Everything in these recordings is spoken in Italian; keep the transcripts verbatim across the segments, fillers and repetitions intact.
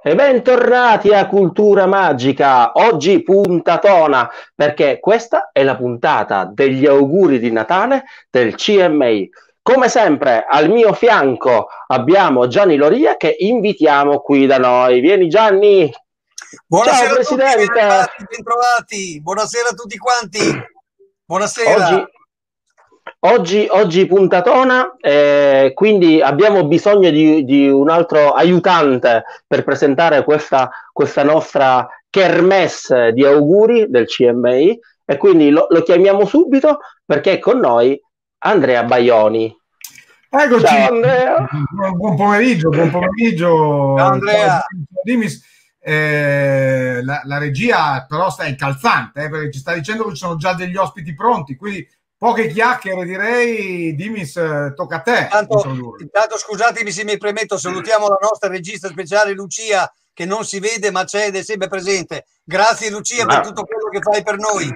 E bentornati a Cultura Magica, oggi puntatona, perché questa è la puntata degli auguri di Natale del C M I. Come sempre al mio fianco abbiamo Gianni Loria che invitiamo qui da noi. Vieni Gianni! Buonasera Ciao Presidente! a tutti, bentrovati, bentrovati, buonasera a tutti quanti, buonasera! Oggi... Oggi, oggi puntatona, eh, quindi abbiamo bisogno di, di un altro aiutante per presentare questa, questa nostra kermesse di auguri del C M I e quindi lo, lo chiamiamo subito perché è con noi Andrea Baioni. Eccoci. Ciao Andrea. Buon pomeriggio, buon pomeriggio. Ciao Andrea. Dimis. Eh, la, la regia però sta incalzante, eh, perché ci sta dicendo che ci sono già degli ospiti pronti, quindi poche chiacchiere direi. Dimis, tocca a te. Intanto, intanto scusatemi se mi permetto, salutiamo la nostra regista speciale Lucia che non si vede ma c'è ed è sempre presente. Grazie Lucia ah. per tutto quello che fai per noi.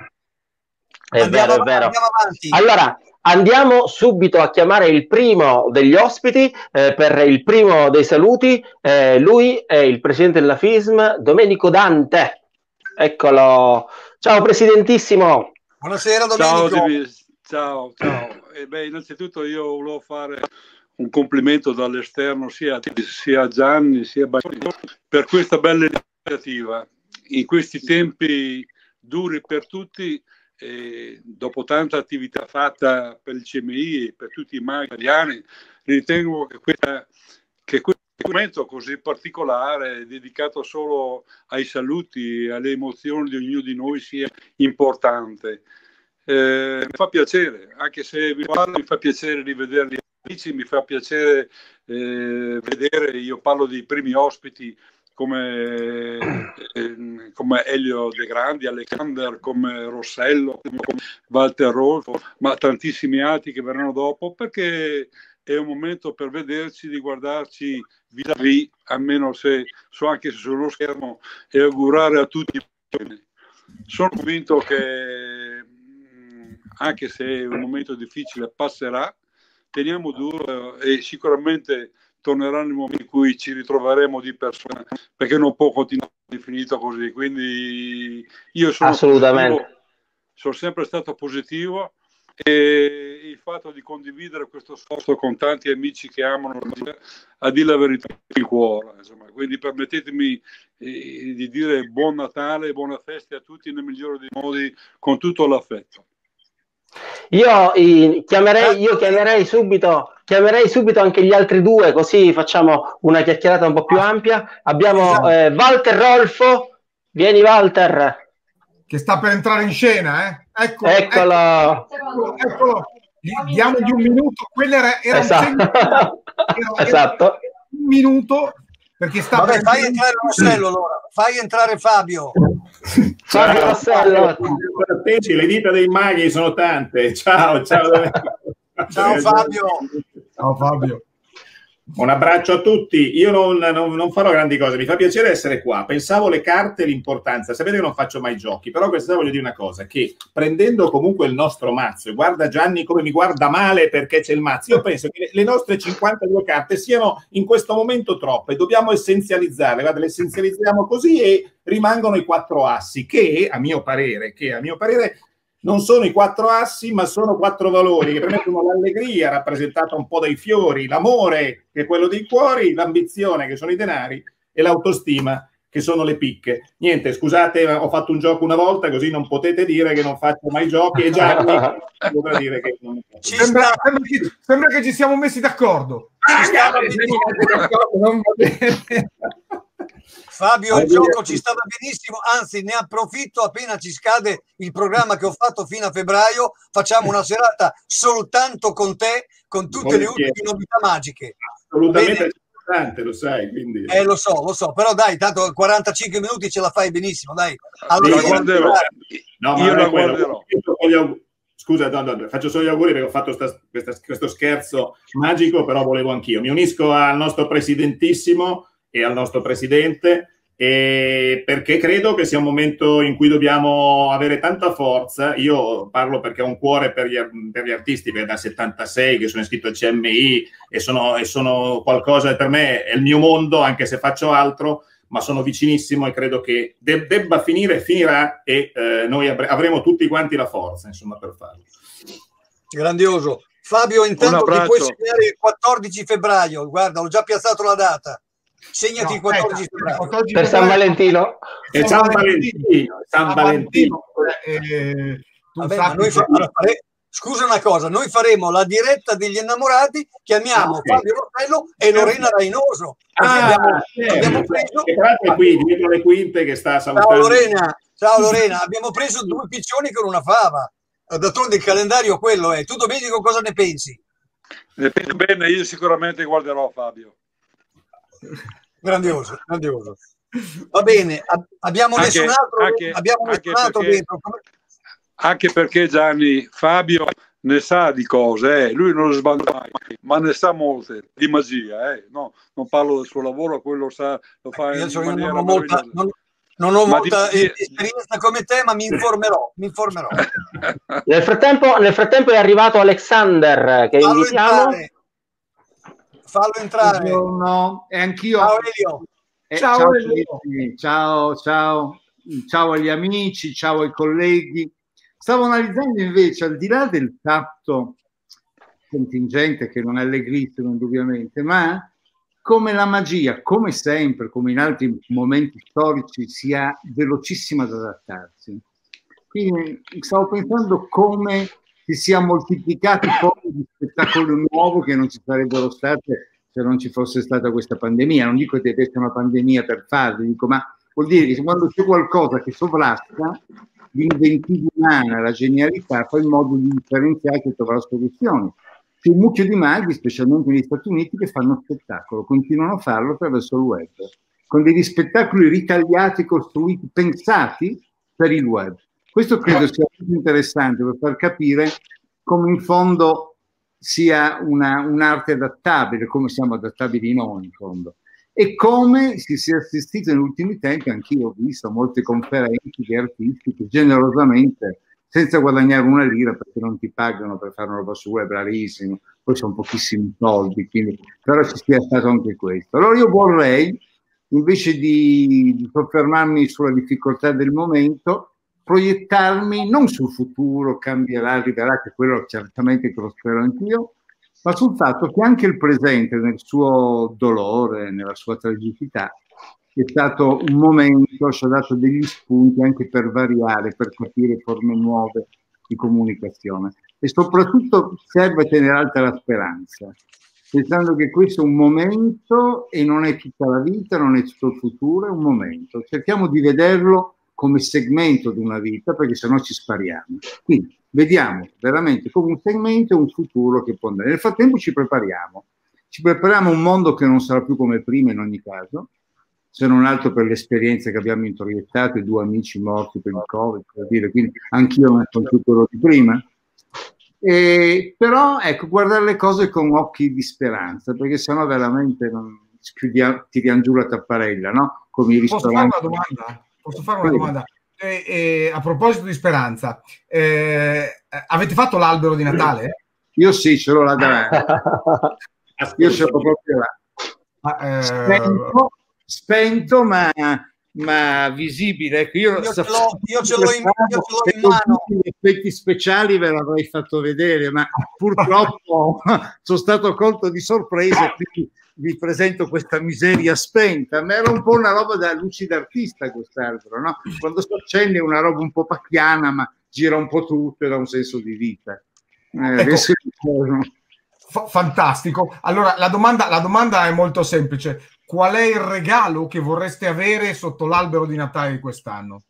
È andiamo, vero, è vero. Andiamo avanti. Allora, andiamo subito a chiamare il primo degli ospiti eh, per il primo dei saluti. Eh, lui è il presidente della F I S M, Domenico Dante. Eccolo. Ciao Presidentissimo. Buonasera Domenico. Ciao, ciao. ciao. E beh, innanzitutto io volevo fare un complimento dall'esterno sia, sia a Gianni sia a Baioni per questa bella iniziativa. In questi tempi duri per tutti, e dopo tanta attività fatta per il C M I e per tutti i maghi italiani, ritengo che, questa, che questo momento così particolare, dedicato solo ai saluti e alle emozioni di ognuno di noi, sia importante. Eh, mi fa piacere, anche se vi parlo, mi fa piacere rivederli amici, mi fa piacere eh, vedere, io parlo dei primi ospiti come, eh, come Elio De Grandi, Alexander, come Rossello, come Walter Rolfo, ma tantissimi altri che verranno dopo, perché è un momento per vederci, di guardarci vis-à-vis, almeno se so anche se sullo schermo, e augurare a tutti bene. Sono convinto che anche se è un momento difficile passerà, teniamo duro e sicuramente torneranno i momenti in cui ci ritroveremo di persona, perché non può continuare infinito così. Quindi io sono assolutamente positivo, sono sempre stato positivo, e il fatto di condividere questo sforzo con tanti amici che amano a dire la verità il cuore, insomma. Quindi permettetemi eh, di dire buon Natale, buona festa a tutti nel migliore dei modi, con tutto l'affetto. Io, i, chiamerei, io chiamerei subito chiamerei subito anche gli altri due, così facciamo una chiacchierata un po' più ampia. Abbiamo eh, Walter Rolfo. Vieni Walter, che sta per entrare in scena, eh? Eccolo, eccolo. eccolo, eccolo. Diamogli un minuto. Quello era, era esatto. un era, esatto. Era un minuto, perché sta Vabbè, per fai entrare Rossello allora, fai entrare Fabio. Fabio Rossello. Le dita dei maghi sono tante. Ciao, ciao. Ciao Fabio. Ciao Fabio. Un abbraccio a tutti. Io non, non, non farò grandi cose, mi fa piacere essere qua. Pensavo le carte, l'importanza. Sapete che non faccio mai giochi, però questa voglio dire una cosa, che prendendo comunque il nostro mazzo, e guarda Gianni come mi guarda male perché c'è il mazzo, io penso che le nostre cinquantadue carte siano in questo momento troppe, dobbiamo essenzializzarle. Guarda, le essenzializziamo così e rimangono i quattro assi, che a mio parere, che a mio parere non sono i quattro assi, ma sono quattro valori che permettono l'allegria, rappresentata un po' dai fiori, l'amore, che è quello dei cuori, l'ambizione, che sono i denari, e l'autostima, che sono le picche. Niente, scusate, ho fatto un gioco una volta, così non potete dire che non faccio mai giochi, e già vorrei dire che non sembra, sembra, che, sembra che ci siamo messi d'accordo. Fabio, il gioco ci stava benissimo, anzi ne approfitto appena ci scade il programma che ho fatto fino a febbraio, facciamo una serata soltanto con te, con tutte le ultime novità magiche. Assolutamente importante, lo sai, quindi... Eh, lo so, lo so, però dai, tanto quarantacinque minuti ce la fai benissimo, dai. Allora, io guarderò. No, io la guarderò. Scusa, no, no, faccio solo gli auguri perché ho fatto sta, questa, questo scherzo magico, però volevo anch'io. Mi unisco al nostro presidentissimo e al nostro presidente, e perché credo che sia un momento in cui dobbiamo avere tanta forza. Io parlo perché ho un cuore per gli, per gli artisti, perché da settantasei che sono iscritto al C M I e sono, e sono qualcosa, per me è il mio mondo, anche se faccio altro, ma sono vicinissimo e credo che de- debba finire, finirà e eh, noi avre- avremo tutti quanti la forza, insomma, per farlo. Grandioso. Fabio, intanto ti puoi segnare il quattordici febbraio, guarda, ho già piazzato la data. Segnati no, il quattordici febbraio. Per San Valentino. E San Valentino. San Valentino. Eh, Vabbè, ma noi fa- allora, fare- scusa una cosa, noi faremo la diretta degli innamorati, chiamiamo okay. Fabio Rossello e Lorena Rainoso. Ah, abbiamo, certo. abbiamo preso... E tra l'altro è qui, dietro le quinte che sta salutando. Ciao Lorena, ciao Lorena, abbiamo preso due piccioni con una fava. D'altronde il calendario quello è. Tu Domenico cosa ne pensi? Ne penso bene, io sicuramente guarderò Fabio. Grandioso, grandioso. Va bene, abbiamo anche, nessun altro, anche, abbiamo anche nessun altro perché, dentro. Anche perché Gianni, Fabio ne sa di cose, eh. Lui non lo sbaglia mai, ma ne sa molte di magia, eh. No, non parlo del suo lavoro, quello sa, lo fa in io maniera non ho molta, non, non ho ma molta di, esperienza come te, ma mi informerò, mi informerò. Nel frattempo, nel frattempo è arrivato Alexander, che Fallo invitiamo. Entrare. Fallo entrare. Buongiorno, e anch'io. Ciao Elio. Eh, ciao, ciao, Elio. ciao, ciao, ciao agli amici, ciao ai colleghi. Stavo analizzando invece, al di là del fatto contingente che non è allegrissimo indubbiamente, ma come la magia, come sempre, come in altri momenti storici, sia velocissima ad adattarsi. Quindi stavo pensando come si sia moltiplicati forme di spettacolo nuovo che non ci sarebbero state se non ci fosse stata questa pandemia. Non dico che deve essere una pandemia per farlo, dico, ma vuol dire che quando c'è qualcosa che sovrasta l'inventiva umana, la genialità, fa in modo di differenziare e trovare soluzioni. C'è un mucchio di maghi, specialmente negli Stati Uniti, che fanno spettacolo, continuano a farlo attraverso il web, con degli spettacoli ritagliati, costruiti, pensati per il web. Questo credo sia molto interessante per far capire come in fondo sia una, un'arte adattabile, come siamo adattabili noi in fondo. E come si sia assistito negli ultimi tempi, anch'io ho visto molte conferenze di artisti che generosamente, senza guadagnare una lira, perché non ti pagano per fare una roba su web, rarissimo, poi sono pochissimi soldi, quindi, però ci sia stato anche questo. Allora io vorrei, invece di, di soffermarmi sulla difficoltà del momento, proiettarmi non sul futuro, cambierà, arriverà, che quello certamente che lo spero anch'io, ma sul fatto che anche il presente, nel suo dolore, nella sua tragicità, è stato un momento, ci ha dato degli spunti anche per variare, per capire forme nuove di comunicazione. E soprattutto serve tenere alta la speranza, pensando che questo è un momento e non è tutta la vita, non è tutto il futuro, è un momento. Cerchiamo di vederlo come segmento di una vita, perché sennò ci spariamo. Quindi vediamo veramente come un segmento e un futuro che può andare. Nel frattempo ci prepariamo. Ci prepariamo a un mondo che non sarà più come prima in ogni caso, se non altro per l'esperienza che abbiamo introiettato, i due amici morti per il Covid, per dire, quindi anch'io non sono più quello di prima. E, però ecco, guardare le cose con occhi di speranza, perché sennò veramente non chiudiamo, tiriamo giù la tapparella, no? Come i ristoranti. Posso fare una domanda? Posso fare una domanda? Eh, eh, a proposito di speranza, eh, avete fatto l'albero di Natale? Io sì, ce l'ho là davanti. Io ce l'ho proprio là. Ah, eh... spento, spento ma, ma visibile. Ecco, io, io, ce l'ho, io ce l'ho in, io ce l'ho in mano. Gli effetti speciali ve l'avrei fatto vedere, ma purtroppo sono stato colto di sorpresa e quindi vi presento questa miseria spenta. Ma era un po' una roba da luci d'artista quest'altro, no? Quando si accende è una roba un po' pacchiana, ma gira un po' tutto e dà un senso di vita. Eh, ecco, adesso... f- fantastico. Allora la domanda, la domanda è molto semplice: qual è il regalo che vorreste avere sotto l'albero di Natale di quest'anno?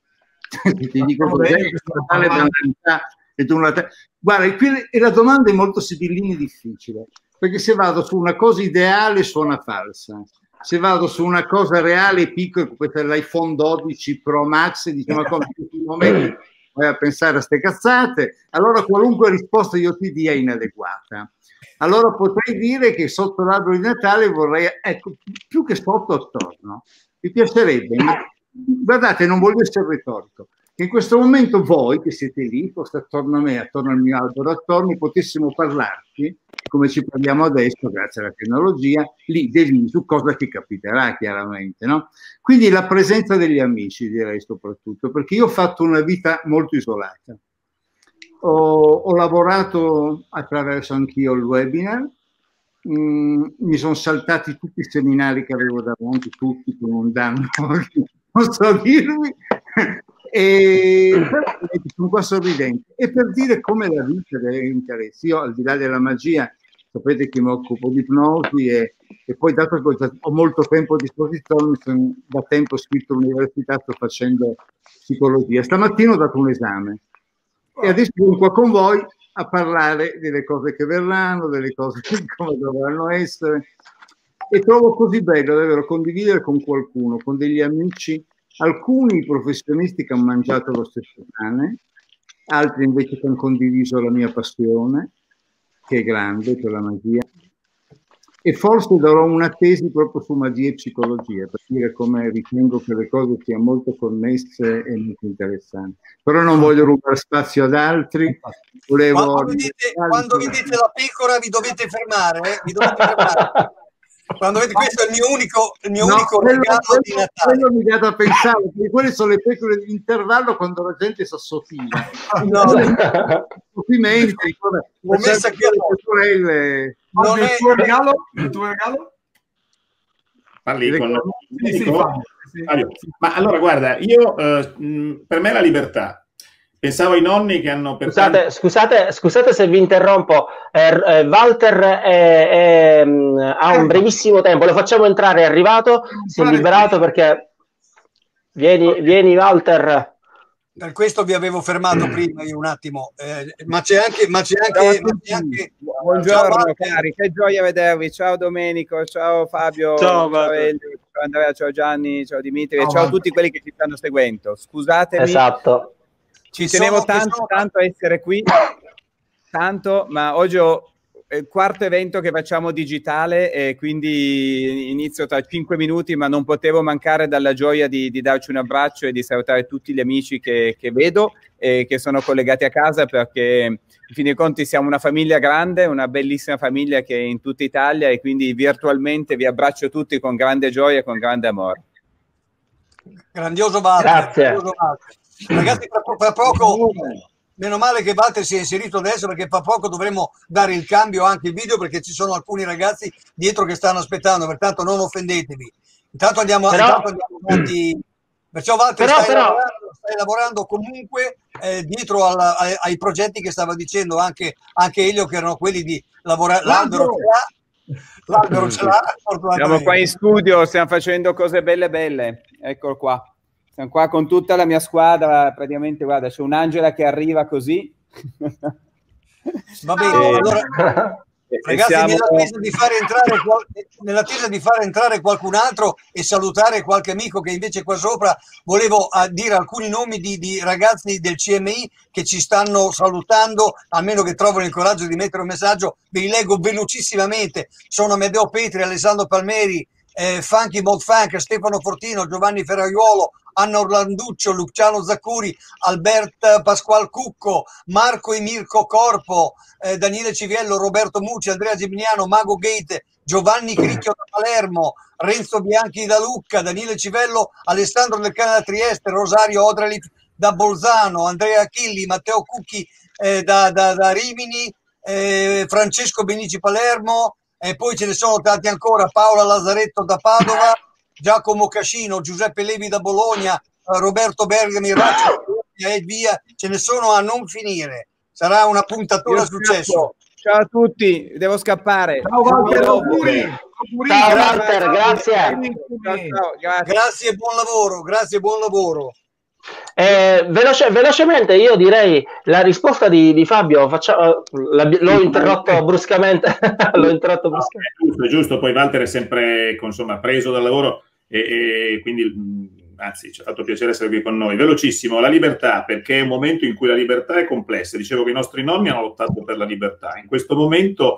Ti dico cos'è, Natale per Natale, e tu Natale. Guarda, qui la domanda è molto sibillina e difficile, perché se vado su una cosa ideale suona falsa, se vado su una cosa reale piccola, questo è l'iPhone dodici Pro Max, diciamo come in tutti i momenti vai a pensare a ste cazzate, allora qualunque risposta io ti dia è inadeguata. Allora potrei dire che sotto l'albero di Natale vorrei, ecco, più che sotto attorno, mi piacerebbe, ma, guardate, non voglio essere retorico, che in questo momento voi che siete lì, forse attorno a me, attorno al mio albero attorno, potessimo parlarci, come ci parliamo adesso, grazie alla tecnologia, lì lì su cosa ti capiterà chiaramente, no? Quindi la presenza degli amici, direi soprattutto, perché io ho fatto una vita molto isolata. Ho, ho lavorato attraverso anch'io il webinar, mm, mi sono saltati tutti i seminari che avevo davanti, tutti con un danno, non so dirvi, e sono qua sorridente. E per dire come la vita deve interesse, io al di là della magia, sapete che mi occupo di ipnosi e, e poi dato che ho molto tempo a disposizione, sono, da tempo iscritto all'università, sto facendo psicologia. Stamattina ho dato un esame e adesso sono qua con voi a parlare delle cose che verranno, delle cose che come dovranno essere, e trovo così bello davvero condividere con qualcuno, con degli amici, alcuni professionisti che hanno mangiato lo stesso pane, altri invece che hanno condiviso la mia passione, che è grande per la magia, e forse darò una tesi proprio su magia e psicologia, per dire come ritengo che le cose siano molto connesse e molto interessanti. Però non voglio rubare spazio ad altri. Volevo... Quando vedete, quando vedete la pecora vi dovete fermare, eh? vi dovete fermare. Quando vedete, questo è il mio unico, il mio no, unico quello, regalo quello, di Natale. Quello mi dà da pensare, perché quelle sono le pecore di intervallo quando la gente si assottiglia. No, complimenti. L'ho messa qui a sorelle. Non il, è... tuo regalo, il tuo regalo? Parli con... Sì, sì, Fabio, sì. Fabio. Ma allora guarda, io eh, mh, per me la libertà. Pensavo ai nonni che hanno... Per scusate, tanti... scusate, scusate se vi interrompo. Eh, eh, Walter è, è, è, ha un brevissimo tempo, lo facciamo entrare, è arrivato, si è liberato perché... Vieni, vieni Walter. Per questo vi avevo fermato prima io un attimo, eh, ma c'è anche... Ma c'è anche, ma c'è anche... Buongiorno ciao, cari, che gioia vedervi. Ciao Domenico, ciao Fabio, ciao, ciao Elio, ciao Andrea, ciao Gianni, ciao Dimitri e ciao, ciao a tutti quelli che ci stanno seguendo. Scusatemi. Esatto. Ci tenevo tanto, sono... tanto a essere qui, tanto, ma oggi ho il quarto evento che facciamo digitale e quindi inizio tra cinque minuti, ma non potevo mancare dalla gioia di, di darci un abbraccio e di salutare tutti gli amici che, che vedo e che sono collegati a casa, perché in fin dei conti siamo una famiglia grande, una bellissima famiglia che è in tutta Italia, e quindi virtualmente vi abbraccio tutti con grande gioia e con grande amore. Grandioso Walter. Grazie. Grandioso Walter. Ragazzi, tra poco, meno male che Walter si è inserito adesso, perché fra poco dovremo dare il cambio anche il video, perché ci sono alcuni ragazzi dietro che stanno aspettando, pertanto non offendetevi. Intanto andiamo, però, intanto andiamo avanti. Perciò Walter però, stai, però, lavorando, stai lavorando comunque eh, dietro alla, ai, ai progetti che stava dicendo anche, anche Elio, che erano quelli di lavorare. L'albero ce l'ha, l'albero ce l'ha. Siamo qua in studio, stiamo facendo cose belle belle. Eccolo qua. Siamo qua con tutta la mia squadra, praticamente, guarda, c'è un'Angela che arriva così. Va bene, e, allora, ragazzi, siamo... nell'attesa di fare entrare, nell'attesa di fare entrare qualcun altro e salutare qualche amico che invece qua sopra, volevo dire alcuni nomi di, di ragazzi del C M I che ci stanno salutando, almeno che trovano il coraggio di mettere un messaggio. Ve li leggo velocissimamente: sono Amedeo Petri, Alessandro Palmeri, eh, Funky Mod Funk, Stefano Fortino, Giovanni Ferraiuolo, Anna Orlanduccio, Luciano Zaccuri, Albert Pasqual Cucco, Marco e Mirko Corpo, eh, Daniele Civiello, Roberto Mucci, Andrea Gimignano, Mago Gate, Giovanni Cricchio da Palermo, Renzo Bianchi da Lucca, Daniele Civello, Alessandro Del Cane da Trieste, Rosario Odralif da Bolzano, Andrea Achilli, Matteo Cucchi eh, da, da, da Rimini, eh, Francesco Benici Palermo, e poi ce ne sono tanti ancora: Paola Lazzaretto da Padova, Giacomo Cascino, Giuseppe Levi da Bologna, Roberto Bergami, Raccio, e via, ce ne sono a non finire. Sarà una puntatura a successo. Ciao a tutti, devo scappare. Ciao Walter, auguri. Ciao Walter, grazie. Ciao, ciao, grazie. Grazie e buon lavoro, grazie e buon lavoro. Eh, veloce, velocemente io direi la risposta di, di Fabio, facciamo, l'ho interrotto bruscamente. L'ho interrotto bruscamente. No, è giusto, è giusto, poi Walter è sempre insomma, preso dal lavoro e, e quindi anzi ci ha fatto piacere essere qui con noi. Velocissimo, la libertà, perché è un momento in cui la libertà è complessa. Dicevo che i nostri nonni hanno lottato per la libertà, in questo momento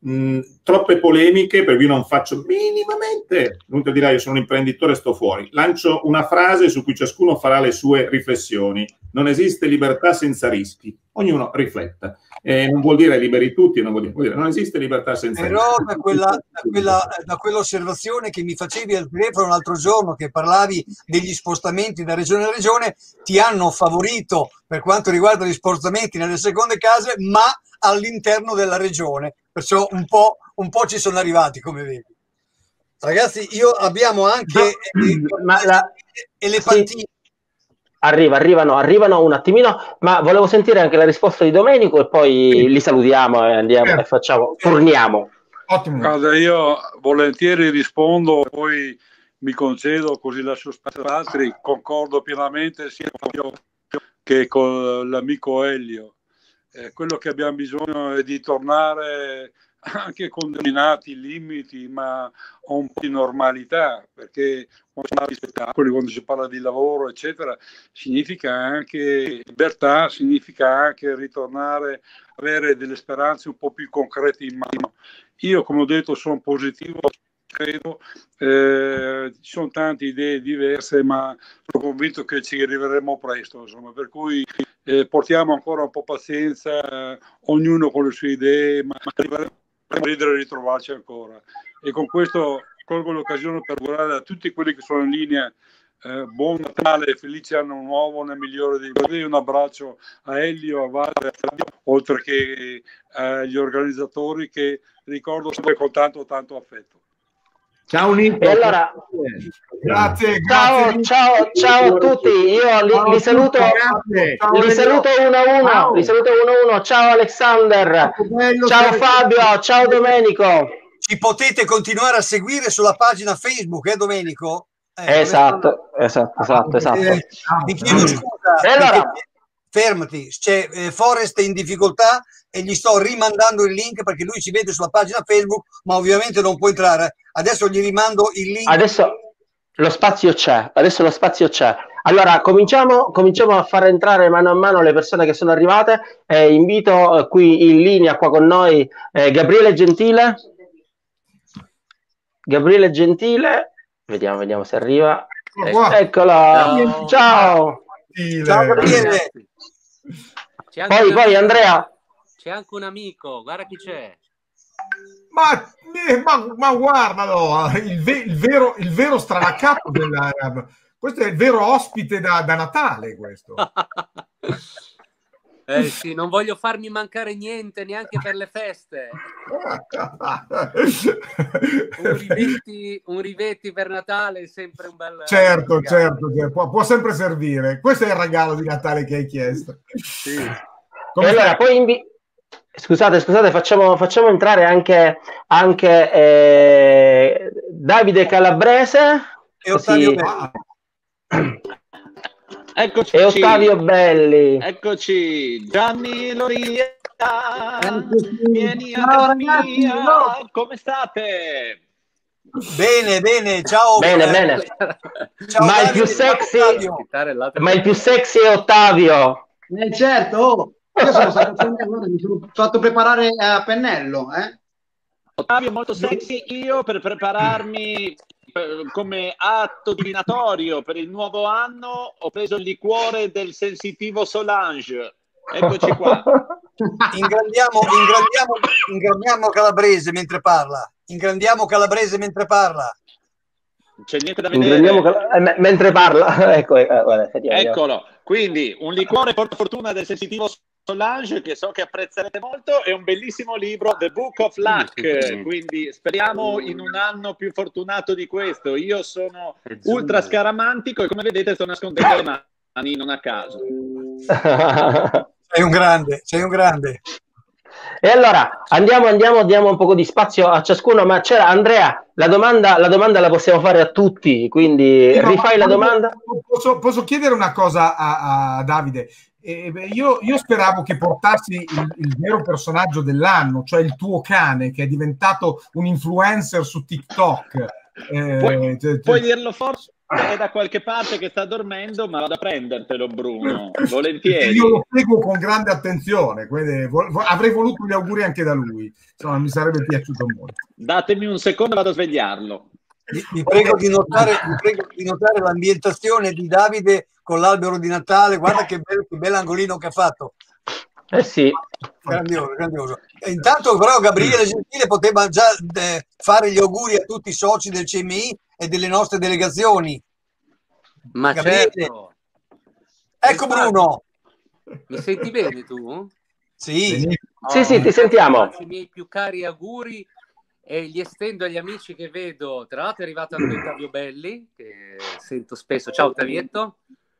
Mh, troppe polemiche, per cui non faccio minimamente, non ti dirà io sono un imprenditore, sto fuori, lancio una frase su cui ciascuno farà le sue riflessioni. Non esiste libertà senza rischi, ognuno rifletta, eh, non vuol dire liberi tutti, non vuol dire, vuol dire non esiste libertà senza Però rischi. da, quella, da, quella, da quell'osservazione che mi facevi al telefono l'altro giorno, che parlavi degli spostamenti da regione a regione, ti hanno favorito per quanto riguarda gli spostamenti nelle seconde case, ma all'interno della regione, perciò un po', un po' ci sono arrivati, come vedi. Ragazzi, io abbiamo anche eh, ma la... elefantini. Sì. Arriva, arrivano, arrivano un attimino, ma volevo sentire anche la risposta di Domenico e poi sì. li salutiamo e andiamo e facciamo, torniamo. Ottimo. Guarda, io volentieri rispondo, poi mi concedo così lascio spazio ad altri. Concordo pienamente sia con io che con l'amico Elio. Eh, quello che abbiamo bisogno è di tornare anche con determinati limiti, ma a un po' di normalità, perché quando si parla di spettacoli, quando si parla di lavoro, eccetera, significa anche libertà, significa anche ritornare a avere delle speranze un po' più concrete in mano. Io, come ho detto, sono positivo, credo, eh, ci sono tante idee diverse, ma sono convinto che ci arriveremo presto, insomma, per cui eh, portiamo ancora un po' pazienza, eh, ognuno con le sue idee, ma arriveremo a ridere e ritrovarci ancora. E con questo colgo l'occasione per augurare a tutti quelli che sono in linea eh, buon Natale, felice anno nuovo nel migliore dei modi. Un abbraccio a Elio, a Vale, a Fabio, oltre che agli organizzatori che ricordo sempre con tanto tanto affetto. Ciao Nico. E allora, grazie, ciao, grazie. ciao, ciao a tutti. Io li, li saluto, li saluto uno a uno, ciao. li saluto uno a uno. Ciao Alexander, ciao, ciao Fabio, ciao Domenico. Ci potete continuare a seguire sulla pagina Facebook, eh Domenico? Eh, esatto, esatto, esatto, esatto. Eh, ti chiedo scusa. E allora, fermati, c'è eh, Forest in difficoltà e gli sto rimandando il link perché lui ci vede sulla pagina Facebook, ma ovviamente non può entrare. Adesso gli rimando il link. Adesso lo spazio c'è, adesso lo spazio c'è. Allora, cominciamo, cominciamo a far entrare mano a mano le persone che sono arrivate. Eh, invito eh, qui in linea, qua con noi, eh, Gabriele Gentile. Gabriele Gentile, vediamo, vediamo se arriva. Eh, eccolo, ciao. Ciao, ciao Gabriele. Poi, poi Andrea. C'è anche un amico, guarda chi c'è. Ma, ma, ma guardalo, il, ve, il, vero, il vero stranacato della, questo è il vero ospite da, da Natale, questo. Eh sì, non voglio farmi mancare niente, neanche per le feste. Un Rivetti, un Rivetti per Natale è sempre un bel... Certo, bel certo, certo. Può, può sempre servire. Questo è il regalo di Natale che hai chiesto. Sì. E allora, poi invi- Scusate, scusate, facciamo, facciamo entrare anche, anche eh, Davide Calabrese e Ottavio Belli. Eccoci. E Ottavio Belli. Eccoci, Gianni Loria, vieni a casa mia, come state? Bene, bene, ciao. Bene, bene. Ciao, ma, Davide, il più sexy, ciao, ma il più sexy è Ottavio. Eh, certo, oh. Io sono stato allora, mi sono fatto preparare a pennello. Eh? Ottavio molto sexy, io per prepararmi per, come atto divinatorio per il nuovo anno ho preso il liquore del sensitivo Solange. Eccoci qua. Ingrandiamo, ingrandiamo, ingrandiamo Calabrese mentre parla. Ingrandiamo Calabrese mentre parla. C'è niente da vedere. Cal- eh, mentre parla. ecco, eh, guarda, Eccolo. Quindi un liquore porta fortuna del sensitivo Solange che so che apprezzerete molto, è un bellissimo libro, The Book of Luck, quindi speriamo in un anno più fortunato di questo. Io sono ultra scaramantico e come vedete sto nascondendo le mani non a caso. Sei un grande, sei un grande. E allora andiamo, andiamo, diamo un po' di spazio a ciascuno, ma c'era Andrea, la domanda, la domanda la possiamo fare a tutti, quindi no, rifai la domanda. Posso, posso chiedere una cosa a, a Davide? Eh, io, io speravo che portassi il, il vero personaggio dell'anno, cioè il tuo cane che è diventato un influencer su TikTok. Eh, puoi, te, te... puoi dirlo forse? è da qualche parte che sta dormendo, ma vado a prendertelo, Bruno, volentieri. Io lo seguo con grande attenzione, quindi vo- vo- avrei voluto gli auguri anche da lui, insomma mi sarebbe piaciuto molto. Datemi un secondo, vado a svegliarlo. Vi, vi prego di notare, vi prego di notare l'ambientazione di Davide con l'albero di Natale, guarda che bello, che bell'angolino che ha fatto. Eh sì. Grandioso, grandioso. E intanto però Gabriele Gentile poteva già eh, fare gli auguri a tutti i soci del C M I e delle nostre delegazioni. Ma Gabriele. certo. Ecco Bruno. Mi senti bene tu? Sì. Oh, Sì, sì, ti sentiamo. Faccio i miei più cari auguri e li estendo agli amici che vedo. Tra l'altro è arrivato anche Ottavio Belli, che sento spesso. Ciao Ottavietto.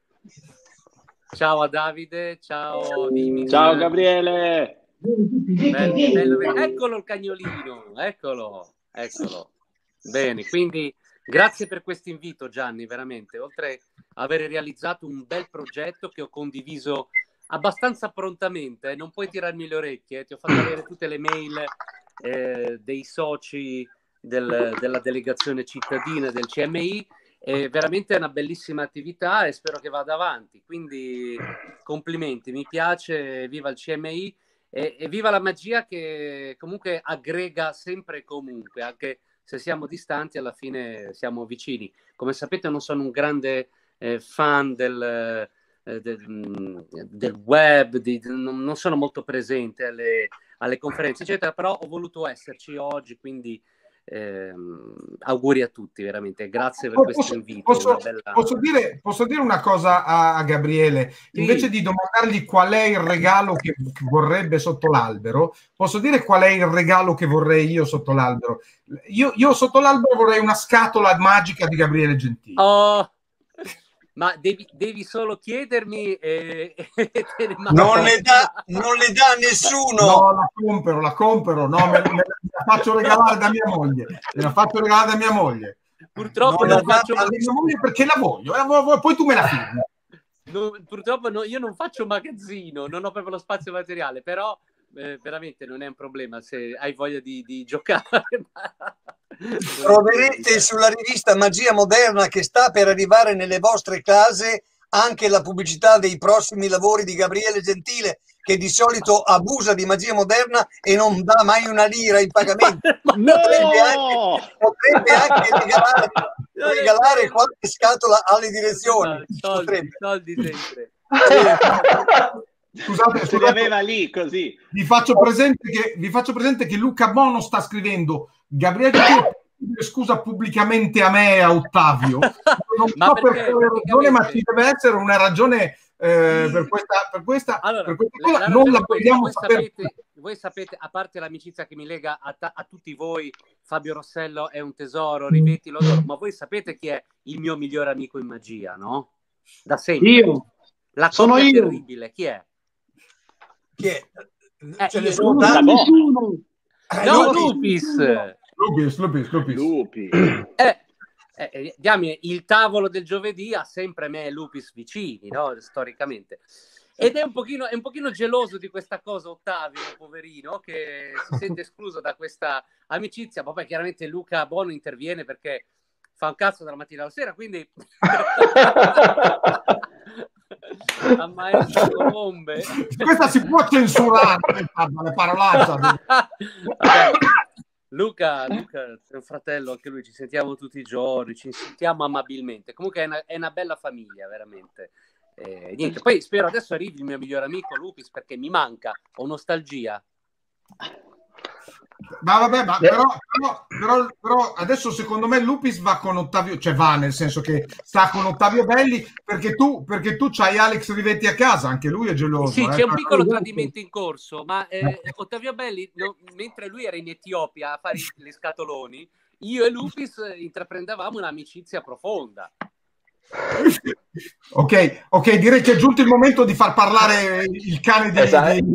Ciao a Davide, ciao Dimi. Ciao Gabriele. Bello, bello, bello. Eccolo il cagnolino, eccolo, eccolo. Bene, quindi grazie per questo invito Gianni, veramente. Oltre a aver realizzato un bel progetto che ho condiviso abbastanza prontamente, eh. Non puoi tirarmi le orecchie, eh. Ti ho fatto avere tutte le mail eh, dei soci del, della delegazione cittadina del C M I. È veramente una bellissima attività e spero che vada avanti, quindi complimenti, mi piace, viva il C M I e, e viva la magia che comunque aggrega sempre e comunque, anche se siamo distanti alla fine siamo vicini. Come sapete non sono un grande eh, fan del, eh, del, del web, di, non, non sono molto presente alle, alle conferenze eccetera, però ho voluto esserci oggi, quindi Eh, auguri a tutti, veramente grazie per posso, questo invito. Posso, bella... posso, dire, posso dire una cosa a, a Gabriele? Invece sì. di domandargli qual è il regalo che vorrebbe sotto l'albero, posso dire qual è il regalo che vorrei io sotto l'albero. Io, io sotto l'albero vorrei una scatola magica di Gabriele Gentile. Oh, ma devi, devi solo chiedermi e, e te ne non, le dà, non le dà nessuno. No, la compro, la compro, no, me, me, me la faccio regalare da mia moglie. Me la faccio regalare da mia moglie. Purtroppo non, non faccio da mia moglie perché la voglio, eh, poi tu me la firmi. No, purtroppo no, io non faccio magazzino, non ho proprio lo spazio materiale, però eh, veramente non è un problema se hai voglia di, di giocare. Troverete sulla rivista Magia Moderna, che sta per arrivare nelle vostre case, anche la pubblicità dei prossimi lavori di Gabriele Gentile, che di solito abusa di Magia Moderna e non dà mai una lira in pagamento. No! Potrebbe anche, potrebbe anche regalare, regalare qualche scatola alle direzioni. Soldi, potrebbe. soldi sempre. Scusate, se li aveva lì così. Vi faccio presente che, vi faccio presente che Luca Bono sta scrivendo Gabriele Gentile scusa pubblicamente a me e a Ottavio. Non ma so perché, per quale ragione, ma ci deve essere una ragione eh, per questa, per questa, allora, per questa cosa. la, non la voi, vogliamo voi sapere. Sapete, voi sapete, a parte l'amicizia che mi lega a, ta- a tutti voi, Fabio Rossello è un tesoro, Rivetti lo adoro, ma voi sapete chi è il mio migliore amico in magia, no? Da sempre. Io. La sono coppia io. terribile, chi è? Chi è? Eh, Ce io, ne sono tanti. tanti. No, Lupis. Lupis, Lupis, Lupis. Lupi. Eh, eh, diamine, il tavolo del giovedì ha sempre me e Lupis vicini, no? Storicamente. Ed è un pochino, è un pochino geloso di questa cosa Ottavio, poverino, che si sente escluso da questa amicizia. Ma poi chiaramente Luca Bono interviene perché fa un cazzo dalla mattina alla sera, quindi a maestro bombe. Questa si può censurare, le parolacce. Luca, Luca è un fratello, anche lui, ci sentiamo tutti i giorni, ci sentiamo amabilmente. Comunque è una, è una bella famiglia, veramente. Eh, niente, poi spero adesso arrivi il mio migliore amico Lupis, perché mi manca, ho nostalgia. Ma vabbè, ma però, però, però, però adesso secondo me Lupis va con Ottavio, cioè va nel senso che sta con Ottavio Belli, perché tu, perché tu c'hai Alex Rivetti a casa, anche lui è geloso. Sì, eh? c'è un piccolo tradimento in corso, ma eh, Ottavio Belli, no, mentre lui era in Etiopia a fare le scatoloni, io e Lupis intraprendevamo un'amicizia profonda. Ok, ok, direi che è giunto il momento di far parlare il cane di... Esatto. di...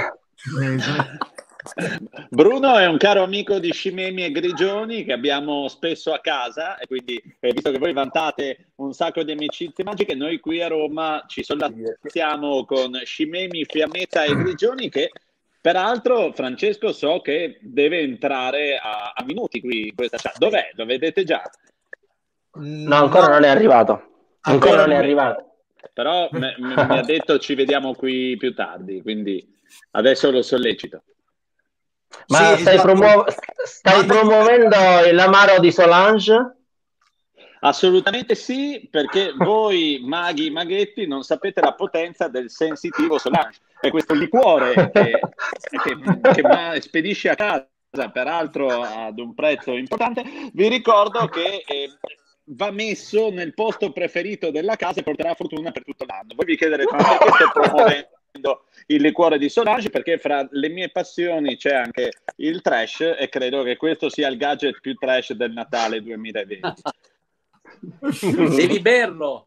Bruno è un caro amico di Scimemi e Grigioni che abbiamo spesso a casa, e quindi eh, visto che voi vantate un sacco di amicizie magiche, noi qui a Roma ci sollazziamo con Scimemi, Fiammetta e Grigioni, che peraltro Francesco so che deve entrare a, a minuti qui in questa chat. Dov'è? Lo vedete già? No, ancora no. non è arrivato. Ancora non è arrivato. Però me, me, mi ha detto ci vediamo qui più tardi, quindi adesso lo sollecito. Ma Sì, stai, esatto. promuo- stai promuovendo l'amaro di Solange? Assolutamente sì, perché voi maghi maghetti non sapete la potenza del sensitivo Solange. È questo liquore che, che, che ma- spedisce a casa, peraltro ad un prezzo importante. Vi ricordo che eh, va messo nel posto preferito della casa e porterà fortuna per tutto l'anno. Voi vi chiederete ma perché sto promuovendo il liquore di Solange? Perché fra le mie passioni c'è anche il trash e credo che questo sia il gadget più trash del Natale duemilaventi. Devi berlo.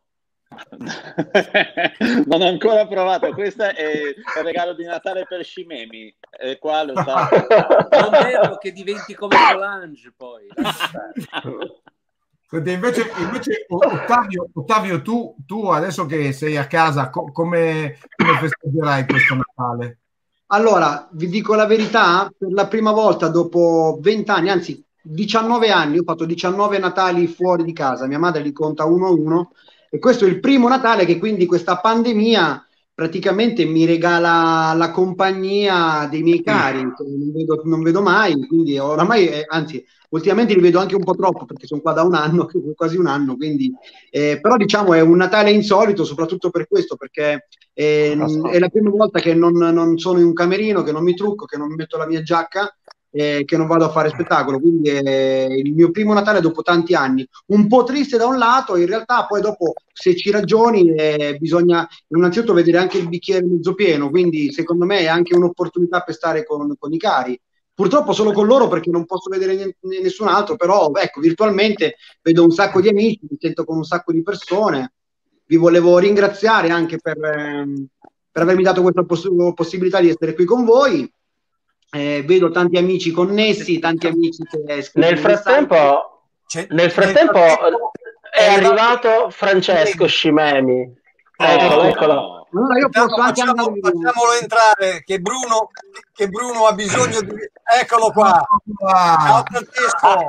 Non ho ancora provato. Questo è il regalo di Natale per Scimemi e qua lo sa. Non berlo che diventi come Solange poi. Senti, invece, invece Ottavio, Ottavio tu, tu adesso che sei a casa co- come, come festeggerai questo Natale? Allora, vi dico la verità, per la prima volta dopo venti anni, anzi diciannove anni, ho fatto diciannove Natali fuori di casa, mia madre li conta uno a uno, e questo è il primo Natale che quindi questa pandemia praticamente mi regala la compagnia dei miei cari, che non vedo, non vedo mai, quindi oramai, eh, anzi, ultimamente li vedo anche un po' troppo perché sono qua da un anno, quasi un anno, quindi, eh, però diciamo è un Natale insolito, soprattutto per questo, perché eh, è la prima volta che non, non sono in un camerino, che non mi trucco, che non mi metto la mia giacca, eh, che non vado a fare spettacolo, quindi è il mio primo Natale dopo tanti anni, un po' triste da un lato, in realtà poi dopo se ci ragioni eh, bisogna innanzitutto vedere anche il bicchiere mezzo pieno, quindi secondo me è anche un'opportunità per stare con, con i cari, purtroppo solo con loro perché non posso vedere niente, nessun altro, però ecco, virtualmente vedo un sacco di amici, mi sento con un sacco di persone. Vi volevo ringraziare anche per, ehm, per avermi dato questa poss- possibilità di essere qui con voi. Eh, vedo tanti amici connessi, tanti amici che nel frattempo, nel frattempo è arrivato Francesco Scimemi. Eccolo, eccolo. Allora io posso anche facciamo, andare... facciamolo entrare, che Bruno, che Bruno ha bisogno di... Eccolo qua. Ciao Francesco.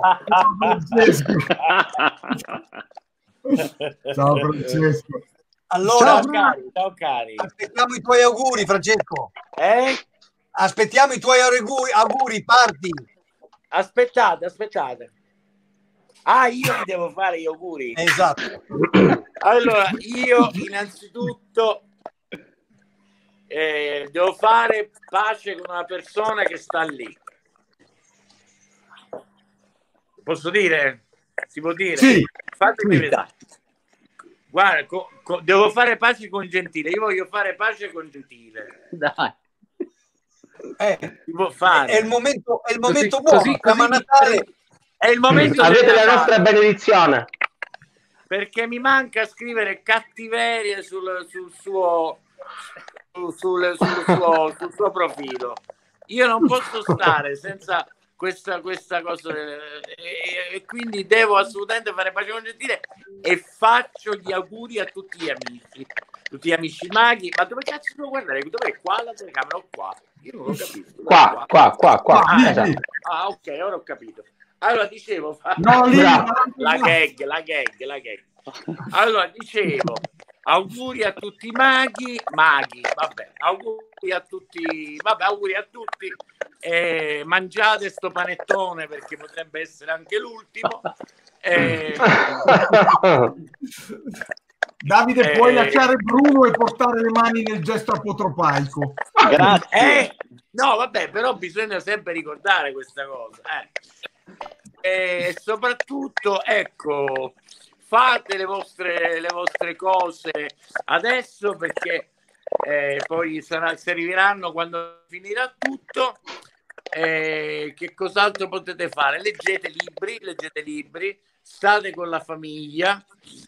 Ciao Francesco. Allora, ciao cari, ciao cari. Aspettiamo i tuoi auguri, Francesco. Eh? Aspettiamo i tuoi auguri, auguri, parti. Aspettate, aspettate. Ah, io mi devo fare gli auguri. Esatto. Allora, io innanzitutto eh, devo fare pace con una persona che sta lì. Posso dire? Si può dire? Sì. Fatemi Sì. vedere. Guarda, co- co- devo fare pace con Gentile. Io voglio fare pace con Gentile. Dai. Eh, Si può fare. è il momento, è il momento Così, buono. così, Siamo a così. Natale. È il momento Avete del la Natale, nostra benedizione. perché mi manca scrivere cattiverie sul, sul suo sul, sul, sul suo sul suo profilo. Io non posso stare senza questa, questa cosa e, e quindi devo assolutamente fare pace con Gentile e faccio gli auguri a tutti gli amici, tutti gli amici maghi. Ma dove cazzo devo guardare? Dove? Qua la telecamera o qua? Io non ho capito. Dove? Qua, qua, qua, qua. Ah, Esatto. ah, ok, ora ho capito. Allora dicevo, fa- No, lì, la, no, la gag, la gag, la gag. Allora dicevo, auguri a tutti i maghi, maghi, vabbè, auguri a tutti, vabbè, auguri a tutti. Eh, mangiate sto panettone perché potrebbe essere anche l'ultimo. Eh, Davide, Eh, puoi lasciare Bruno e portare le mani nel gesto apotropaico. Grazie. Eh, no, vabbè, però bisogna sempre ricordare questa cosa. Eh. E soprattutto, ecco, fate le vostre, le vostre cose adesso perché eh, poi sarà, serviranno quando finirà tutto. Eh, che cos'altro potete fare? Leggete libri, leggete libri, state con la famiglia.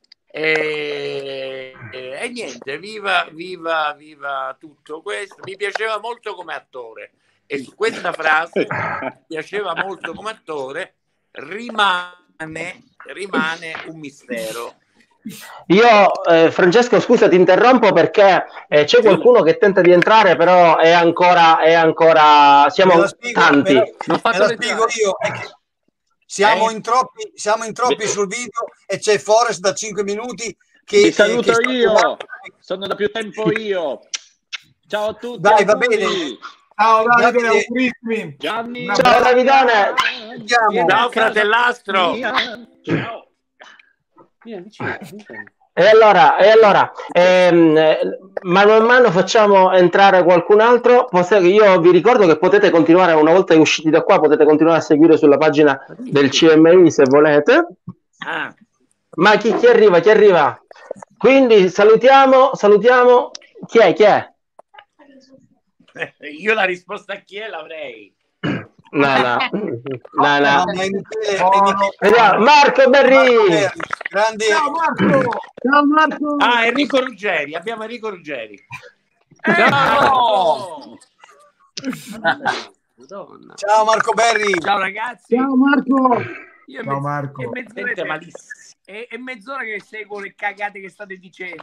E, e, e niente, viva, viva, viva tutto questo. Mi piaceva molto come attore e su questa frase mi piaceva molto come attore rimane, rimane un mistero. Io, eh, Francesco, scusa, ti interrompo perché eh, c'è qualcuno che tenta di entrare, però è ancora, è ancora, siamo Me la spiego, tanti. me la, Non me fatelo la spiego entrare. io. È che, Siamo, Eh? in troppi, siamo in troppi sul video e c'è Forest da cinque minuti che... Ti che- saluto che sta io, provando- sono da più tempo io. Ciao a tutti. Dai, va auguri. bene. Ciao Davide, Davide. augurissimi. Gianni. Una Ciao Davidone. Andiamo. Vieni a Ciao casa fratellastro. mia. Ciao. Vieni vicino, vicino. E allora, e allora ehm, eh, mano a mano facciamo entrare qualcun altro. Poss- Io vi ricordo che potete continuare, una volta usciti da qua, potete continuare a seguire sulla pagina del C M I se volete. Ah, Ma chi, chi arriva? Chi arriva? Quindi salutiamo, salutiamo. Chi è? Chi è? io la risposta a chi è l'avrei. No, no, no, no. No, ma è Michele- è Oh, Michele- Vediamo. Marco Berri. Grande. Ciao Marco. Ciao Marco. Ah, Enrico Ruggeri, abbiamo Enrico Ruggeri. Ciao! Madonna. Ciao Marco Berri. Ciao ragazzi. Ciao Marco. Io è Ciao mezz- Marco. È mezz'ora, Sente che- malissimo. è- è mezz'ora che seguo le cagate che state dicendo.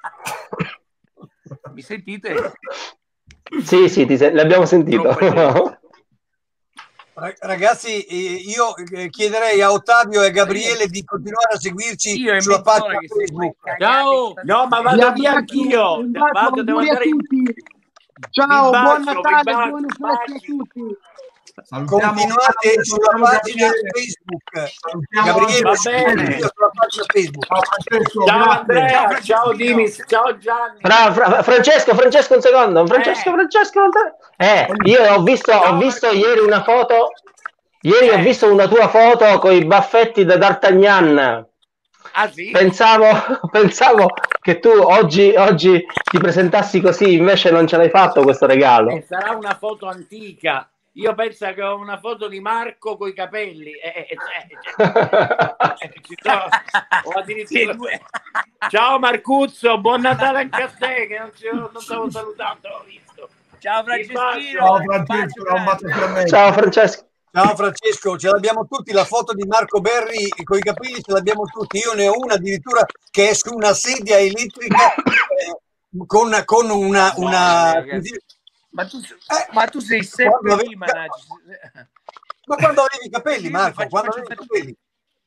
Mi sentite? Sì, sì, ti se- l'abbiamo sentito. Troppa Ra- Ragazzi, eh, io eh, chiederei a Ottavio e a Gabriele di continuare a seguirci Io è sulla mezz'ora pagina che seguo le Facebook. cagate Ciao. che state No, ma Vi vado via abbraccio, anch'io. un bacio, Vado, devo auguri a andare in... tutti. Ciao, Vi buon bacio, Natale, vi bacio, buone vi feste a baci. tutti. Salutiamo, Continuate sulla salutiamo pagina Gabriele. Facebook. Salutiamo Gabriele, Va su- bene. sulla pagina Facebook. Ciao Francesco, Ciao grazie. Andrea, ciao Dimis, ciao Gianni. Fra- Fra- Francesco, Francesco, un secondo. Francesco, Eh. Francesco. non te- Eh, io ho visto, ho visto ieri una foto. Ieri ho Eh. visto una tua foto con i baffetti da D'Artagnan. Ah sì? Pensavo, pensavo che tu oggi, oggi ti presentassi così, invece non ce l'hai fatto questo regalo. E sarà una foto antica. Io penso che ho una foto di Marco coi capelli. Eh, eh, eh, eh, ci sono- o addirittura due. Ciao Marcuzzo, buon Natale anche a te, che non, ci, non stavo salutando, ho visto. Ciao Franceschino. Ciao Francesco, un bacio per me. Ciao Francesco. Ciao Francesco, ce l'abbiamo tutti, la foto di Marco Berri con i capelli ce l'abbiamo tutti, io ne ho una addirittura che è su una sedia elettrica eh, con, con una... una ragazzi. Ma tu, Eh, ma tu sei sempre quando lì, avevi- mannaggia. Ma quando avevi i capelli, Io Marco, faccio- quando faccio avevi i fatica. capelli?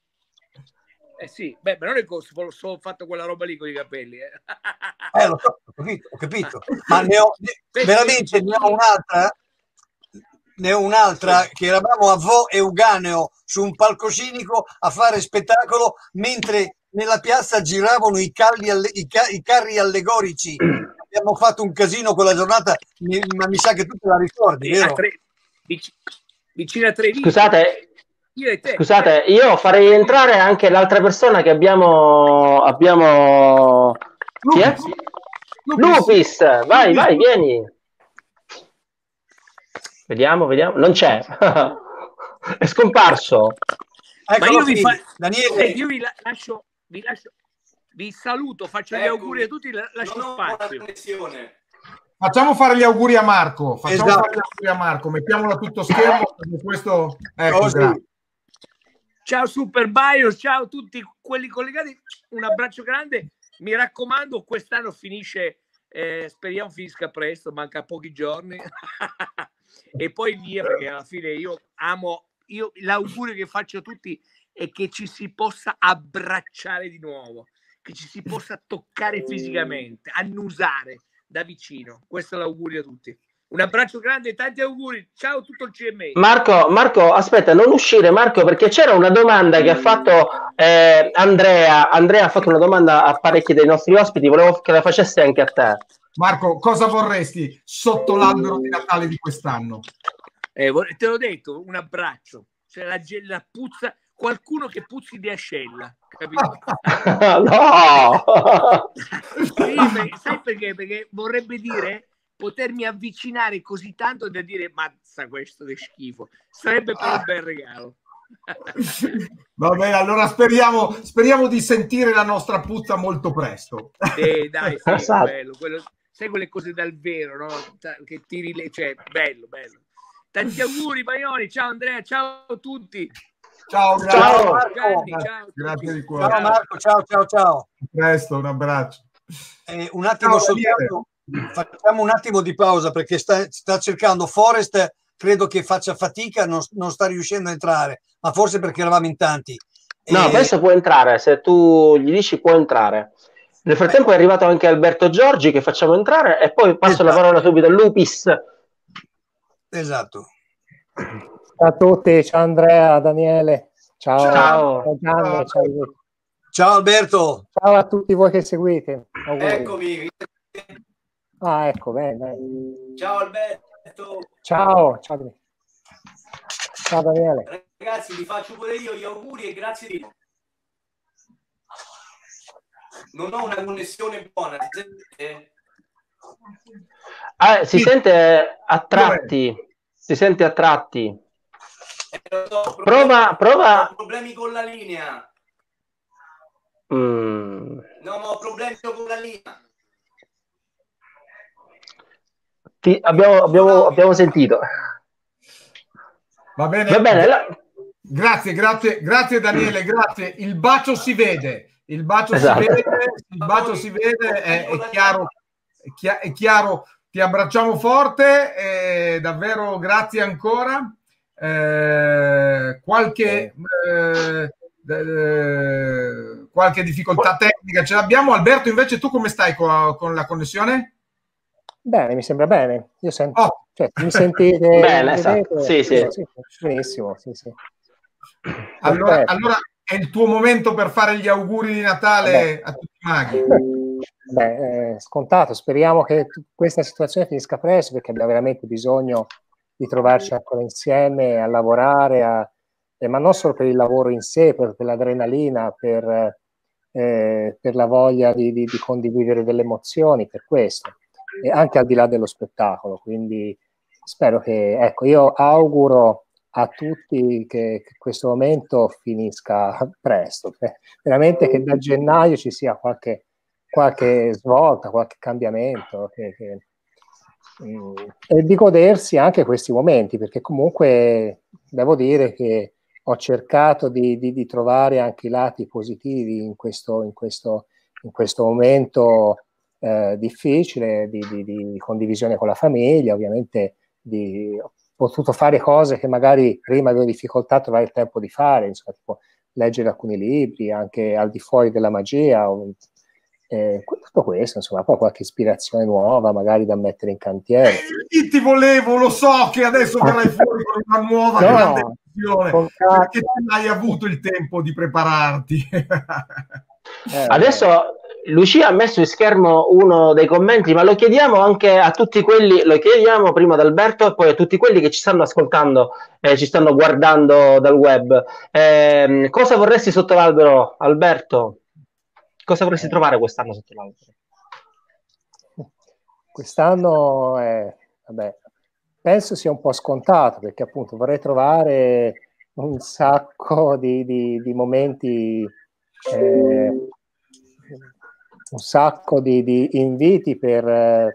Eh sì, beh, ma non è che solo ho fatto quella roba lì con i capelli. Eh. Eh, lo so, ho capito, ho capito. Ma ne ho, ne- veramente ne ho un'altra, ne ho un'altra che eravamo a Vo Euganeo su un palcoscenico a fare spettacolo mentre nella piazza giravano i, calli alle- i ca- i carri allegorici. Abbiamo fatto un casino quella giornata, mi- ma mi sa che tu te la ricordi, A vero? tre- vic- vicino a Treviso. Scusate, Io e te. scusate, io farei entrare anche l'altra persona che abbiamo. abbiamo... Chi è? Lupis, vai, vai, vieni. Vediamo, vediamo. Non c'è. È scomparso. Ma Eccolo io vi, qui, fa- Daniele. eh, io vi la- lascio, vi lascio, vi saluto, faccio gli auguri a tutti, la- lascio spazio. Facciamo fare gli auguri a Marco. Facciamo Esatto. fare gli auguri a Marco. Mettiamolo a tutto schermo. perché Questo, ecco, Così. grazie. Ciao Super Bios, ciao a tutti quelli collegati, un abbraccio grande. Mi raccomando, quest'anno finisce, eh, speriamo finisca presto, manca pochi giorni. E poi via, perché alla fine io amo, io l'augurio che faccio a tutti è che ci si possa abbracciare di nuovo, che ci si possa toccare fisicamente, annusare da vicino. Questo è l'augurio a tutti. Un abbraccio grande, tanti auguri. Ciao a tutto il C M I. Marco, Marco, aspetta, non uscire Marco, perché c'era una domanda che ha fatto eh, Andrea. Andrea ha fatto una domanda a parecchi dei nostri ospiti, volevo che la facessi anche a te. Marco, cosa vorresti sotto l'albero di Natale di quest'anno? Eh, vor- te l'ho detto, un abbraccio. Cioè la, ge- la puzza, qualcuno che puzzi di ascella, capito? No! Sì, perché- sai perché? Perché vorrebbe dire potermi avvicinare così tanto da dire mazza questo che schifo. Sarebbe però un bel regalo. Va bene, allora speriamo, speriamo di sentire la nostra puzza molto presto. Eh, dai, sì, Esatto. bello. Quello, sai quelle cose dal vero, no? Ta- Che tiri le... Cioè, bello, bello. Tanti auguri, Baioni. Ciao Andrea, ciao a tutti. Ciao, grazie. Ciao Marco. Gianni, ciao a tutti. Grazie di cuore. Ciao Marco, ciao ciao ciao. A presto, un abbraccio. Eh, un attimo Ciao, Daniele. soltanto, facciamo un attimo di pausa perché sta, sta cercando Forest, credo che faccia fatica, non, non sta riuscendo a entrare. ma forse perché eravamo in tanti. No, E... adesso può entrare, se tu gli dici può entrare. Nel frattempo è arrivato anche Alberto Giorgi, che facciamo entrare, e poi passo esatto. la parola subito a Lupis. Esatto. Ciao a tutti, ciao Andrea, Daniele, ciao. Ciao. Ciao, Gianni, ciao. Ciao Alberto. Ciao a tutti voi che seguite. Auguri. Eccomi. Ah, ecco, bene, bene. Ciao Alberto. Ciao, ciao. Ciao Daniele. Ragazzi, vi faccio pure io gli auguri e grazie di... Non ho una connessione buona. Eh? Ah, si sì. sente a tratti. Si sente a tratti. Eh, so, prova, prova. Ho problemi con la linea. Mm. No, ma ho problemi con la linea. Ti, abbiamo, abbiamo, abbiamo sentito. Va bene. Va bene la... Grazie, grazie, grazie Daniele, grazie. Il bacio si vede. Il bacio esatto. si vede, il bacio si vede, è, è chiaro, è, chi- è chiaro, ti abbracciamo forte, e davvero grazie ancora. Eh, qualche, eh, eh, qualche difficoltà tecnica ce l'abbiamo. Alberto, invece tu come stai con, con la connessione? Bene, mi sembra bene. Io sento, oh. cioè, mi sentite? Bene, esatto. Sì, sì. sì, benissimo, sì, sì. Allora, allora è il tuo momento per fare gli auguri di Natale Beh. a tutti i maghi. Beh, è scontato. Speriamo che questa situazione finisca presto, perché abbiamo veramente bisogno di trovarci ancora insieme a lavorare, a, eh, ma non solo per il lavoro in sé, per, per l'adrenalina, per, eh, per la voglia di, di, di condividere delle emozioni, per questo, e anche al di là dello spettacolo. Quindi spero che, ecco, io auguro a tutti che, che questo momento finisca presto, veramente che da gennaio ci sia qualche, qualche svolta, qualche cambiamento, che, che, mh, e di godersi anche questi momenti, perché comunque devo dire che ho cercato di, di, di trovare anche i lati positivi in questo, in questo, in questo momento eh, difficile di, di, di condivisione con la famiglia, ovviamente di potuto fare cose che magari prima avevo difficoltà a trovare il tempo di fare, insomma, tipo leggere alcuni libri, anche al di fuori della magia, o, eh, tutto questo, insomma, poi qualche ispirazione nuova magari da mettere in cantiere. Eh, ti volevo, lo so che adesso verrai fuori con una nuova no, grande edizione, perché non hai avuto il tempo di prepararti. eh, adesso Lucia ha messo in schermo uno dei commenti, ma lo chiediamo anche a tutti quelli, lo chiediamo prima ad Alberto e poi a tutti quelli che ci stanno ascoltando e eh, ci stanno guardando dal web. Eh, cosa vorresti sotto l'albero, Alberto? Cosa vorresti trovare quest'anno sotto l'albero? Quest'anno, eh, vabbè, penso sia un po' scontato, perché appunto vorrei trovare un sacco di, di, di momenti... Eh, un sacco di, di inviti per, eh,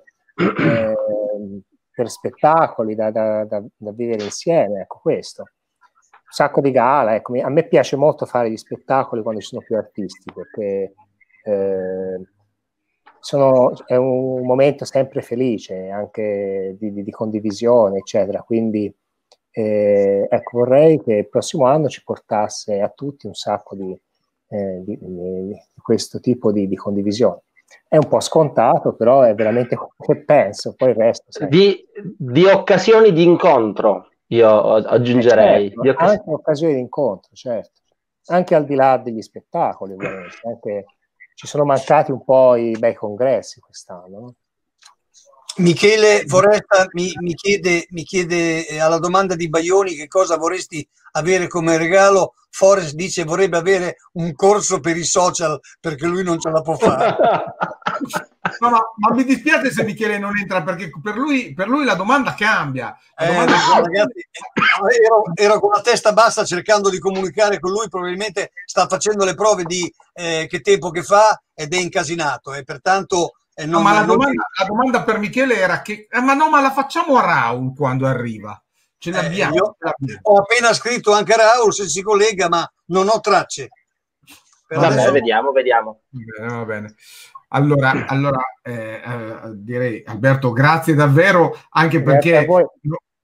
per spettacoli da, da, da, da vivere insieme, ecco questo. Un sacco di gala, ecco. A me piace molto fare gli spettacoli quando ci sono più artisti, perché eh, sono, è un momento sempre felice, anche di, di, di condivisione, eccetera. Quindi eh, ecco, vorrei che il prossimo anno ci portasse a tutti un sacco di Eh, di, di, di questo tipo di, di condivisione. È un po' scontato, però è veramente quello che penso. Poi il resto di, di occasioni di incontro, io aggiungerei. Eh certo, di occas- anche occasioni di incontro, certo, anche al di là degli spettacoli, ovviamente. Anche, ci sono mancati un po' i bei congressi quest'anno, no? Michele Foresta mi, mi chiede, mi chiede eh, alla domanda di Baioni che cosa vorresti avere come regalo. Forrest dice vorrebbe avere un corso per i social perché lui non ce la può fare. No, no, ma mi dispiace se Michele non entra, perché per lui, per lui la domanda cambia. La eh, domanda no, ragazzi, ero, ero con la testa bassa cercando di comunicare con lui, probabilmente sta facendo le prove di eh, che tempo che fa ed è incasinato e pertanto eh, non, no, ma la non... domanda, la domanda per Michele era che eh, ma no, ma la facciamo a Raul quando arriva. Ce l'abbiamo. Eh, io ho appena scritto anche a Raul se si collega, ma non ho tracce. Per va adesso... bene, vediamo, vediamo. Bene, va bene. Allora, allora eh, eh, direi Alberto, grazie davvero, anche perché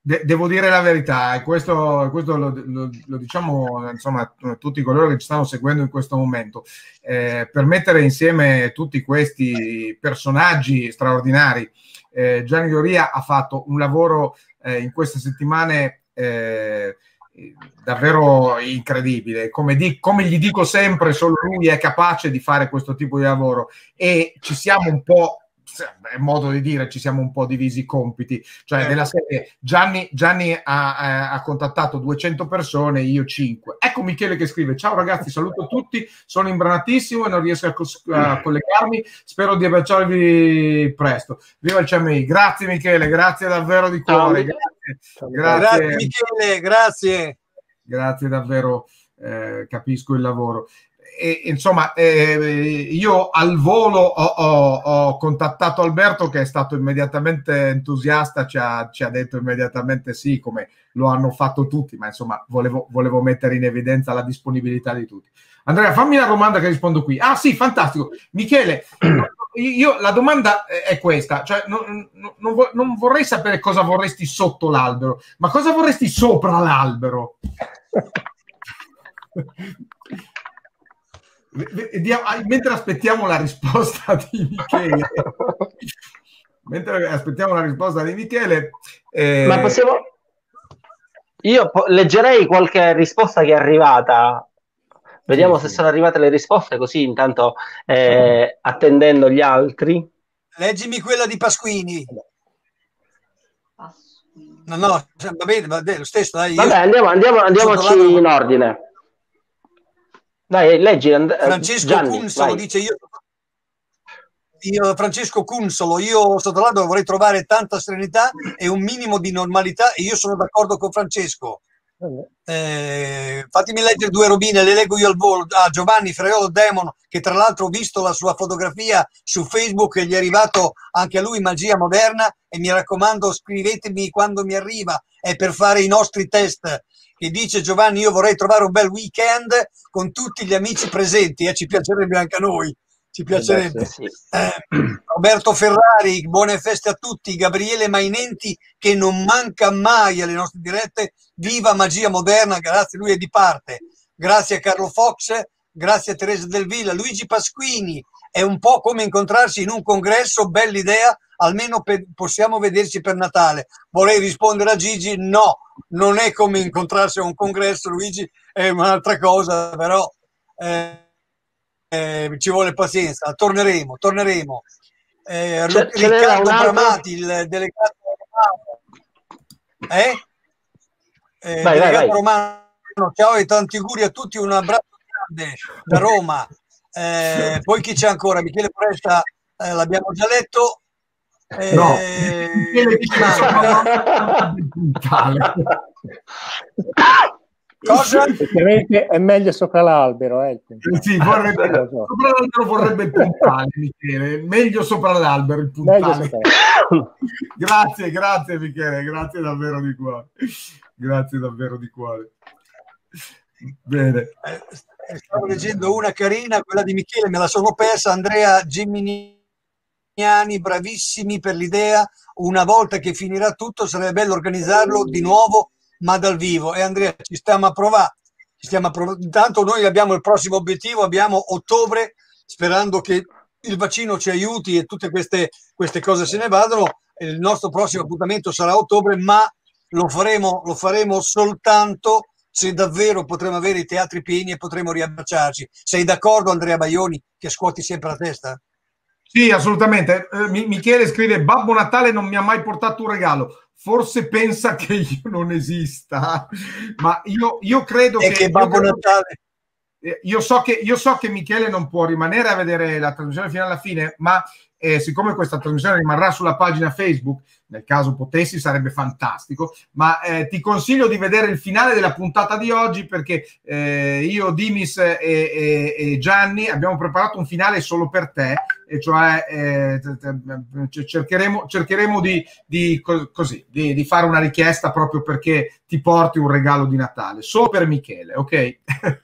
De- devo dire la verità, e questo, questo lo, lo, lo diciamo insomma a tutti coloro che ci stanno seguendo in questo momento. Eh, per mettere insieme tutti questi personaggi straordinari, eh, Gianni Doria ha fatto un lavoro eh, in queste settimane eh, davvero incredibile. Come, di- come gli dico sempre, solo lui è capace di fare questo tipo di lavoro, e ci siamo un po', è modo di dire, ci siamo un po' divisi i compiti, cioè della serie Gianni, Gianni ha, ha contattato duecento persone, io cinque. Ecco Michele che scrive: ciao ragazzi, saluto tutti, sono imbranatissimo e non riesco a, cos- a collegarmi, spero di abbracciarvi presto, viva il C M I. Grazie Michele, grazie davvero di cuore. Grazie, grazie. grazie Michele, grazie grazie davvero, eh, capisco il lavoro. E, insomma, eh, io al volo ho, ho, ho contattato Alberto, che è stato immediatamente entusiasta, ci ha, ci ha detto immediatamente sì, come lo hanno fatto tutti, ma insomma volevo, volevo mettere in evidenza la disponibilità di tutti. Andrea, fammi la domanda che rispondo qui. Ah sì, fantastico. Michele, io la domanda è questa, cioè non, non, non vorrei sapere cosa vorresti sotto l'albero, ma cosa vorresti sopra l'albero? Mentre aspettiamo la risposta di Michele, mentre aspettiamo la risposta di Michele, eh... ma possiamo, io po- leggerei qualche risposta che è arrivata, vediamo sì, se sì. sono arrivate le risposte, così intanto eh, attendendo gli altri. Leggimi quella di Pasquini. No, no, va bene, va bene, lo stesso. Dai, Vabbè, andiamo, andiamo, andiamoci in ordine. Dai, leggi. And- Francesco Gianni, Cunsolo vai. dice: io, io Francesco Cunsolo, io sotto l'albero vorrei trovare tanta serenità e un minimo di normalità, e io sono d'accordo con Francesco. Eh, fatemi leggere due robine, le leggo io al volo. Ah, Giovanni Fraiolo Demon, che tra l'altro ho visto la sua fotografia su Facebook e gli è arrivato anche a lui Magia Moderna, e mi raccomando scrivetemi quando mi arriva, è per fare i nostri test. Che dice Giovanni: io vorrei trovare un bel weekend con tutti gli amici presenti, e eh, ci piacerebbe anche a noi, ci piacerebbe. Sì, sì. Eh, Roberto Ferrari, buone feste a tutti. Gabriele Mainenti, che non manca mai alle nostre dirette, viva Magia Moderna, grazie, lui è di parte. Grazie a Carlo Fox, grazie a Teresa Del Villa. Luigi Pasquini: è un po' come incontrarsi in un congresso, bella idea, almeno per, possiamo vederci per Natale. Vorrei rispondere a Gigi: no, non è come incontrarsi a un congresso, Luigi, è un'altra cosa, però eh, eh, ci vuole pazienza, torneremo, torneremo. Eh, c'è, Riccardo c'è Bramati, il delegato romano, eh? Eh, vai, delegato vai, vai. romano, ciao e tanti auguri a tutti, un abbraccio grande da Roma. Eh, poi chi c'è ancora? Michele Foresta, eh, l'abbiamo già letto. Eh, no, Michele cosa? Ovviamente è meglio sopra l'albero, eh. Sì, vorrebbe, sopra l'albero vorrebbe il puntale, Michele, meglio sopra l'albero il puntale. Grazie, grazie Michele, grazie davvero di cuore, grazie davvero di cuore. Bene. Eh, stavo leggendo una carina, quella di Michele, me la sono persa. Andrea Gimini, bravissimi per l'idea, una volta che finirà tutto sarebbe bello organizzarlo di nuovo, ma dal vivo. E Andrea, ci stiamo a provare, ci stiamo a provare. Intanto noi abbiamo il prossimo obiettivo, abbiamo ottobre, sperando che il vaccino ci aiuti e tutte queste, queste cose se ne vadano. Il nostro prossimo appuntamento sarà a ottobre, ma lo faremo, lo faremo soltanto se davvero potremo avere i teatri pieni e potremo riabbracciarci. Sei d'accordo, Andrea Baioni, che scuoti sempre la testa? Sì, assolutamente. Eh, Michele scrive: Babbo Natale non mi ha mai portato un regalo. Forse pensa che io non esista, ma io, io credo e che... che Babbo io, Natale... Io so, che, io so che Michele non può rimanere a vedere la trasmissione fino alla fine, ma eh, siccome questa trasmissione rimarrà sulla pagina Facebook, nel caso potessi sarebbe fantastico, ma eh, ti consiglio di vedere il finale della puntata di oggi, perché eh, io, Dimis e, e, e Gianni abbiamo preparato un finale solo per te, e cioè eh, cercheremo, cercheremo di, di, così, di, di fare una richiesta proprio perché ti porti un regalo di Natale, solo per Michele, ok?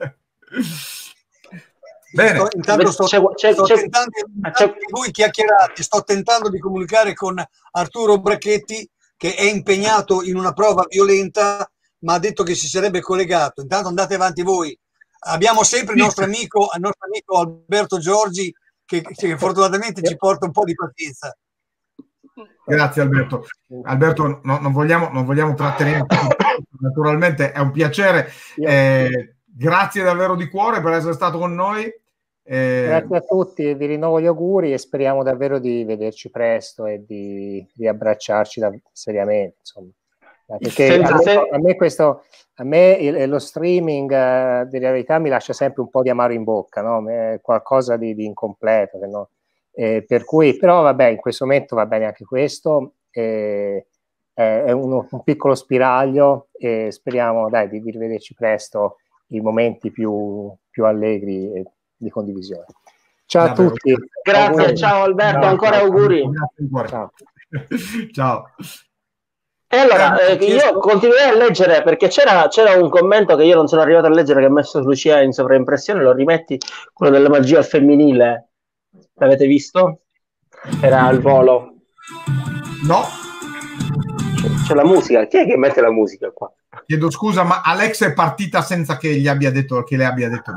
Bene. Sto, intanto sto, c'è, c'è, sto c'è, tentando, c'è, voi chiacchierate, sto tentando di comunicare con Arturo Bracchetti che è impegnato in una prova violenta, ma ha detto che si sarebbe collegato. Intanto andate avanti voi. Abbiamo sempre il nostro amico, il nostro amico Alberto Giorgi, che, che fortunatamente ci porta un po' di pazienza. Grazie Alberto. Alberto, no, non, vogliamo, non vogliamo trattenere, naturalmente è un piacere. Eh, grazie davvero di cuore per essere stato con noi. Eh... Grazie a tutti, vi rinnovo gli auguri e speriamo davvero di vederci presto e di, di abbracciarci da, seriamente. Insomma. Perché a me, a me, questo, a me il, lo streaming uh, di realtà mi lascia sempre un po' di amaro in bocca, no? È qualcosa di, di incompleto. Che no? Eh, per cui, però vabbè, in questo momento va bene anche questo, eh, è uno, un piccolo spiraglio e speriamo dai, di, di rivederci presto in momenti più, più allegri e di condivisione. Ciao a Davvero. tutti. Grazie, auguri. Ciao Alberto, ciao, ancora ciao, auguri. Ciao. Ciao. E allora, eh, io continuerei a leggere perché c'era, c'era un commento che io non sono arrivato a leggere che ha messo Lucia in sovraimpressione, lo rimetti, quello della magia al femminile. L'avete visto? Era al volo. No. C'è, c'è la musica. Chi è che mette la musica qua? Chiedo scusa, ma Alex è partita senza che gli abbia detto che le abbia detto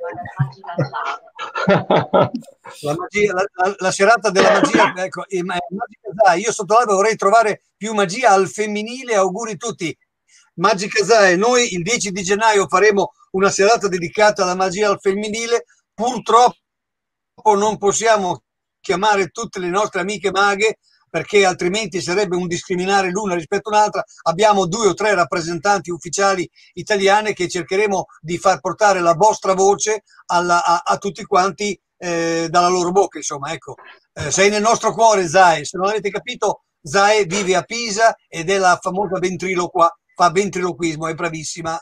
la, magia, la, la, la serata della magia, ecco, io sotto l'albero vorrei trovare più magia al femminile. Auguri tutti. Magica Zai, noi il dieci di gennaio faremo una serata dedicata alla magia al femminile. Purtroppo non possiamo chiamare tutte le nostre amiche maghe perché altrimenti sarebbe un discriminare l'una rispetto all'altra. Abbiamo due o tre rappresentanti ufficiali italiane che cercheremo di far portare la vostra voce alla, a, a tutti quanti eh, dalla loro bocca, insomma, ecco. Eh, sei nel nostro cuore, Zai. Se non avete capito, Zai vive a Pisa ed è la famosa ventriloqua, fa ventriloquismo, è bravissima.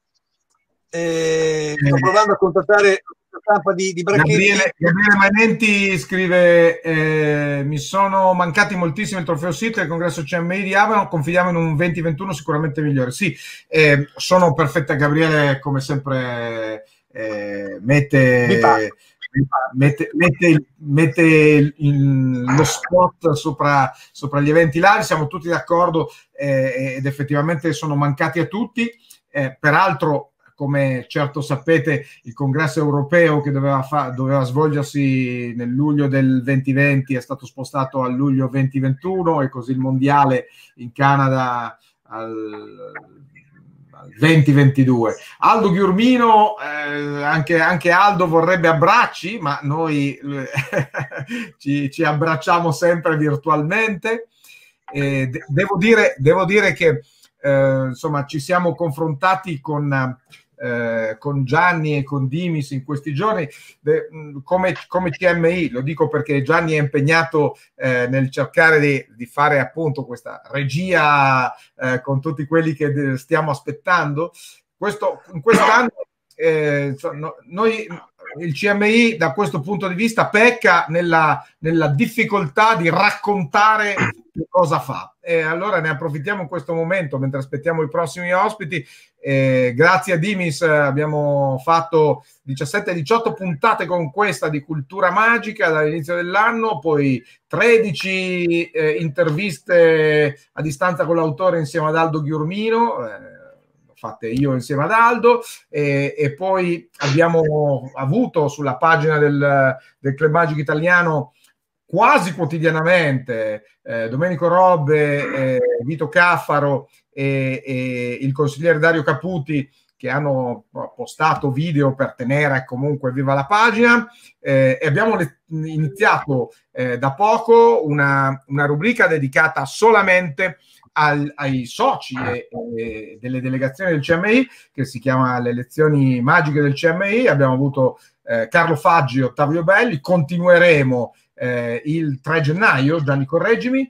Eh, sto provando a contattare stampa di, di Gabriele, Gabriele Manenti scrive eh, mi sono mancati moltissimo il trofeo Sito e il congresso C M I di Avano, confidiamo in un venti ventuno sicuramente migliore. Sì, eh, sono perfette. Gabriele come sempre eh, mette, mette, mette, mette il, il, lo spot sopra, sopra gli eventi live, siamo tutti d'accordo eh, ed effettivamente sono mancati a tutti. Eh, peraltro, come certo sapete, il congresso europeo che doveva, fa- doveva svolgersi nel luglio del duemilaventi è stato spostato al luglio duemilaventuno e così il mondiale in Canada al, al duemilaventidue. Aldo Ghiurmino, eh, anche, anche Aldo vorrebbe abbracci, ma noi eh, ci, ci abbracciamo sempre virtualmente. E de- devo dire, devo dire che eh, insomma ci siamo confrontati con Eh, con Gianni e con Dimis in questi giorni de, come, come C M I, lo dico perché Gianni è impegnato eh, nel cercare di, di fare appunto questa regia eh, con tutti quelli che de, stiamo aspettando. Questo, in quest'anno eh, no, noi il C M I da questo punto di vista pecca nella, nella difficoltà di raccontare che cosa fa, e allora ne approfittiamo in questo momento mentre aspettiamo i prossimi ospiti. Eh, grazie a Dimis eh, abbiamo fatto diciassette diciotto puntate con questa di cultura magica dall'inizio dell'anno, poi tredici eh, interviste a distanza con l'autore insieme ad Aldo Ghiurmino, eh, fatte io insieme ad Aldo, e, e poi abbiamo avuto sulla pagina del, del Club Magico Italiano quasi quotidianamente eh, Domenico Robbe, eh, Vito Caffaro e, e il consigliere Dario Caputi, che hanno postato video per tenere comunque viva la pagina, eh, e abbiamo le, iniziato eh, da poco una, una rubrica dedicata solamente al, ai soci e, e delle delegazioni del C M I, che si chiama Le lezioni magiche del C M I. Abbiamo avuto eh, Carlo Faggi e Ottavio Belli, continueremo eh, il tre gennaio, Gianni correggimi.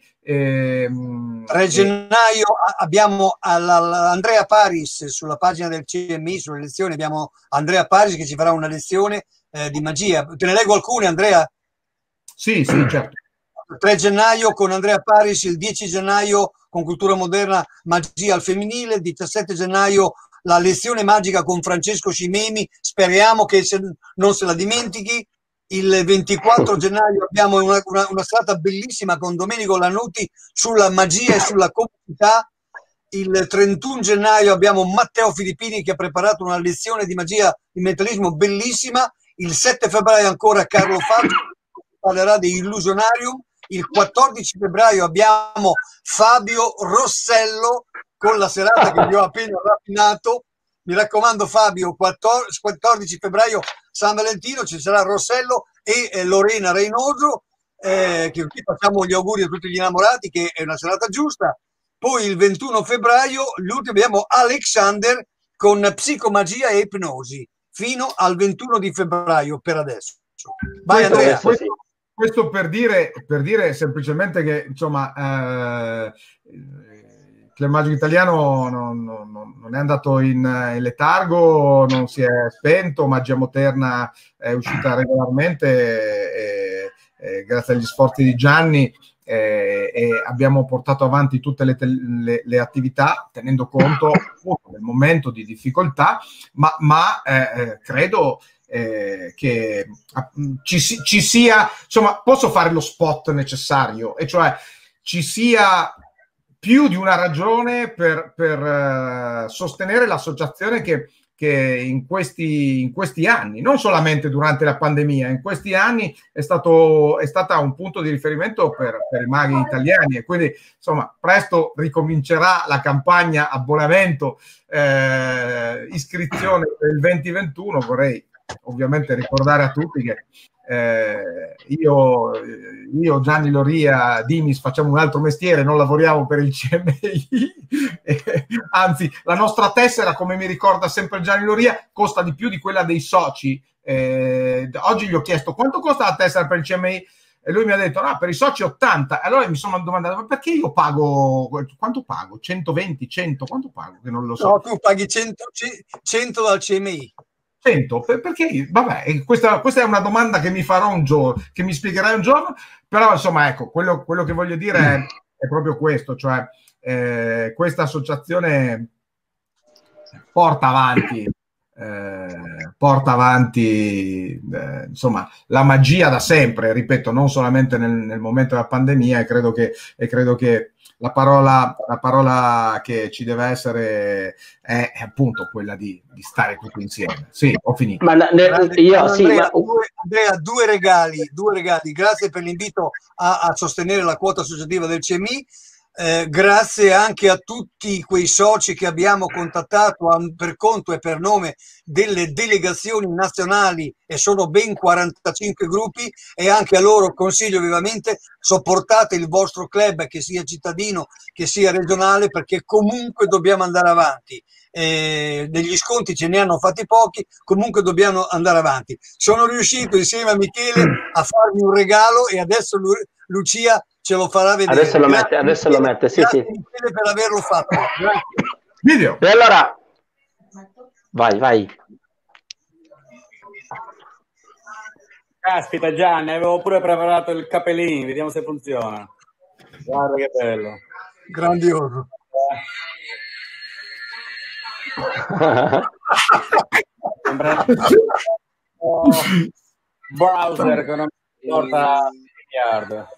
Ehm, tre gennaio abbiamo Andrea Paris sulla pagina del C M I, sulle lezioni abbiamo Andrea Paris che ci farà una lezione eh, di magia. Te ne leggo alcune, Andrea? Sì, sì, certo. tre gennaio con Andrea Paris, il dieci gennaio con cultura moderna magia al femminile, il diciassette gennaio la lezione magica con Francesco Cimemi, speriamo che se, non se la dimentichi. Il ventiquattro gennaio abbiamo una, una, una serata bellissima con Domenico Lannutti sulla magia e sulla comunità. Il trentuno gennaio abbiamo Matteo Filippini che ha preparato una lezione di magia di mentalismo bellissima. Il sette febbraio ancora Carlo Fazio parlerà di Illusionarium. Il quattordici febbraio abbiamo Fabio Rossello con la serata che vi ho appena raffinato. Mi raccomando Fabio, quattordici febbraio San Valentino, ci sarà Rossello e eh, Lorena Reynoso, eh, che qui facciamo gli auguri a tutti gli innamorati, che è una serata giusta. Poi il ventuno febbraio, l'ultimo abbiamo Alexander con psicomagia e ipnosi, fino al ventuno di febbraio per adesso. Vai questo, Andrea. Questo, questo per dire, per dire semplicemente che, insomma, eh, il Club Magico Italiano non, non, non è andato in, in letargo, non si è spento, Magia Moderna è uscita regolarmente e, e, grazie agli sforzi di Gianni eh, e abbiamo portato avanti tutte le, le, le attività tenendo conto del momento di difficoltà, ma, ma eh, credo eh, che ci, ci sia, insomma, posso fare lo spot necessario, e cioè ci sia più di una ragione per, per uh, sostenere l'associazione che, che in, questi, in questi anni, non solamente durante la pandemia, in questi anni è, stato, è stata un punto di riferimento per, per i maghi italiani, e quindi insomma presto ricomincerà la campagna abbonamento, eh, iscrizione per il venti ventuno. Vorrei ovviamente ricordare a tutti che Eh, io, io, Gianni Loria, Dimis facciamo un altro mestiere, non lavoriamo per il C M I, eh, anzi la nostra tessera, come mi ricorda sempre Gianni Loria, costa di più di quella dei soci. Eh, oggi gli ho chiesto quanto costa la tessera per il C M I e lui mi ha detto no, per i soci ottanta. Allora mi sono domandato, ma perché io pago, quanto pago? centoventi, cento, quanto pago? Che non lo so. No, tu paghi cento, cento dal C M I. Perché, vabbè, questa, questa è una domanda che mi farò un giorno, che mi spiegherai un giorno, però insomma, ecco, quello, quello che voglio dire è, è proprio questo, cioè eh, questa associazione porta avanti, eh, porta avanti eh, insomma, la magia da sempre, ripeto, non solamente nel, nel momento della pandemia, e credo che, e credo che La parola, la parola che ci deve essere è, è appunto quella di, di stare tutti insieme. Sì, ho finito. Ma ne, io, Andrea, sì, ma... due, Andrea, due regali, due regali. Grazie per l'invito a, a sostenere la quota associativa del C M I. Eh, grazie anche a tutti quei soci che abbiamo contattato a, per conto e per nome delle delegazioni nazionali, e sono ben quarantacinque gruppi, e anche a loro consiglio vivamente: sopportate il vostro club, che sia cittadino che sia regionale, perché comunque dobbiamo andare avanti. Eh, degli sconti ce ne hanno fatti pochi, comunque dobbiamo andare avanti. Sono riuscito insieme a Michele a farmi un regalo, e adesso Lu Lucia ce lo farà vedere. Adesso lo mette, adesso lo mette, sì, grazie sì. Michele per averlo fatto. Grazie. Video. E allora, vai, vai. Caspita Gianni, avevo pure preparato il capellino, vediamo se funziona. Guarda che bello. Grandioso. Sembra un browser che non mi porta a miliardo.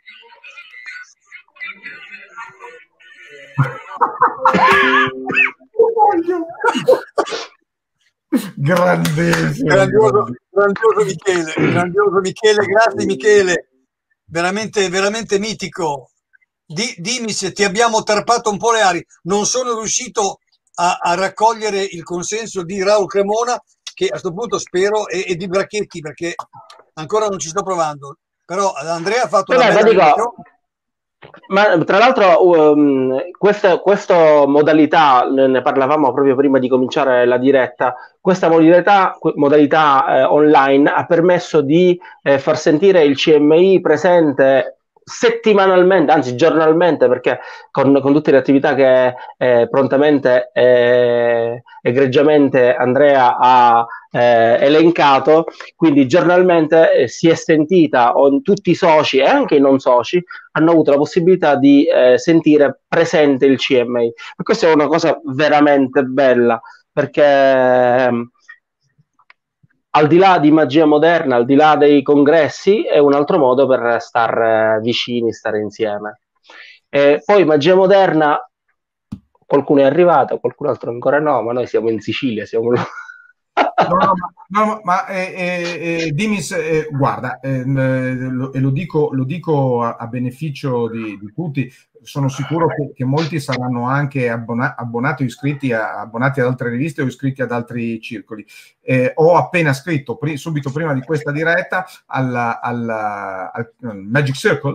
Grandissimo. Grandioso, grandioso Michele, grandioso Michele, grazie Michele, veramente, veramente mitico. Di, dimmi se ti abbiamo tarpato un po' le ali. Non sono riuscito a, a raccogliere il consenso di Raul Cremona, che a questo punto spero, e, e di Bracchetti, perché ancora non ci sto provando. Però Andrea ha fatto una bella dico, ma tra l'altro um, questa, questa modalità, ne parlavamo proprio prima di cominciare la diretta, questa modalità, modalità eh, online ha permesso di eh, far sentire il C M I presente settimanalmente, anzi giornalmente, perché con, con tutte le attività che eh, prontamente e eh, egregiamente Andrea ha eh, elencato, quindi giornalmente eh, si è sentita, o, tutti i soci e anche i non soci hanno avuto la possibilità di eh, sentire presente il C M I, e questa è una cosa veramente bella, perché al di là di magia moderna, al di là dei congressi, è un altro modo per star vicini, stare insieme. E poi magia moderna, qualcuno è arrivato, qualcun altro ancora no, ma noi siamo in Sicilia, siamo... No, no, ma, no, ma eh, eh, Dimis, eh, guarda, eh, lo, e lo dico, lo dico a, a beneficio di, di tutti, sono sicuro che, che molti saranno anche abbona, abbonati o iscritti a, abbonati ad altre riviste o iscritti ad altri circoli. Eh, ho appena scritto, pri, subito prima di questa diretta, alla, alla, al Magic Circle,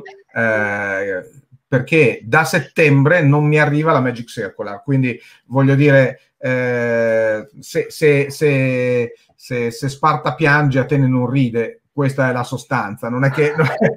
eh, perché da settembre non mi arriva la Magic Circular, quindi voglio dire... Eh, se, se, se, se, se Sparta piange, Atene non ride, questa è la sostanza, non è che...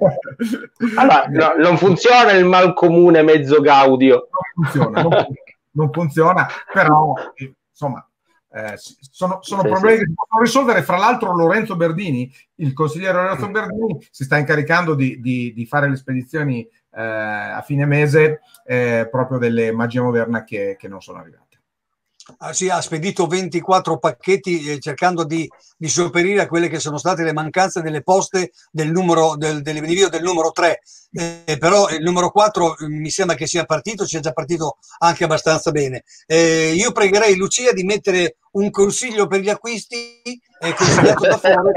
Allora, no, non funziona il malcomune mezzo Gaudio. Non funziona, non, non funziona, però insomma eh, sono, sono sì, problemi sì. che si possono risolvere. Fra l'altro Lorenzo Berdini, il consigliere Lorenzo Berdini, si sta incaricando di, di, di fare le spedizioni eh, a fine mese eh, proprio delle magie moderne che, che non sono arrivate. Ah, sì, ha spedito ventiquattro pacchetti eh, cercando di, di sopperire a quelle che sono state le mancanze delle poste del numero del, dell'invio del numero tre, eh, però il numero quattro eh, mi sembra che sia partito, sia già partito anche abbastanza bene. Eh, io pregherei Lucia di mettere un consiglio per gli acquisti eh, consigliato da fuori.